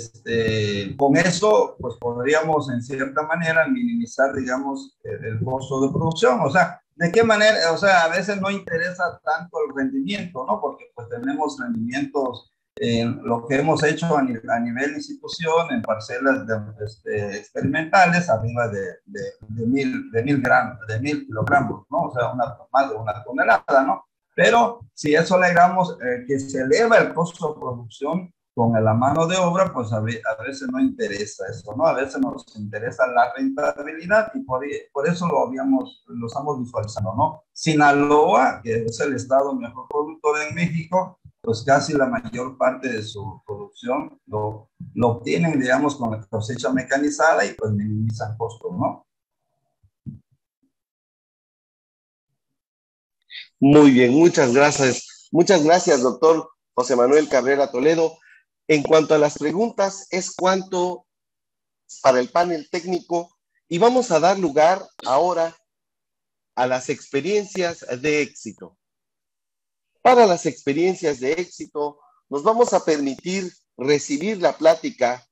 Este, con eso, pues podríamos en cierta manera minimizar, digamos, el, el costo de producción. O sea, ¿de qué manera? O sea, a veces no interesa tanto el rendimiento, ¿no? Porque pues tenemos rendimientos en lo que hemos hecho a, nivel, a nivel institución, en parcelas de, este, experimentales, arriba de, de, de, mil, de mil gramos, de mil kilogramos, ¿no? O sea, una, más de una tonelada, ¿no? Pero si eso le agregamos eh, que se eleva el costo de producción con la mano de obra, pues a, a veces no interesa eso, ¿no? A veces nos interesa la rentabilidad y por, por eso lo habíamos, lo estamos visualizando, ¿no? Sinaloa, que es el estado mejor productor en México, pues casi la mayor parte de su producción lo, lo obtienen, digamos, con la cosecha mecanizada y pues minimizan costos, ¿no? Muy bien, muchas gracias. Muchas gracias, doctor José Manuel Cabrera Toledo. En cuanto a las preguntas, es cuanto para el panel técnico y vamos a dar lugar ahora a las experiencias de éxito. Para las experiencias de éxito, nos vamos a permitir recibir la plática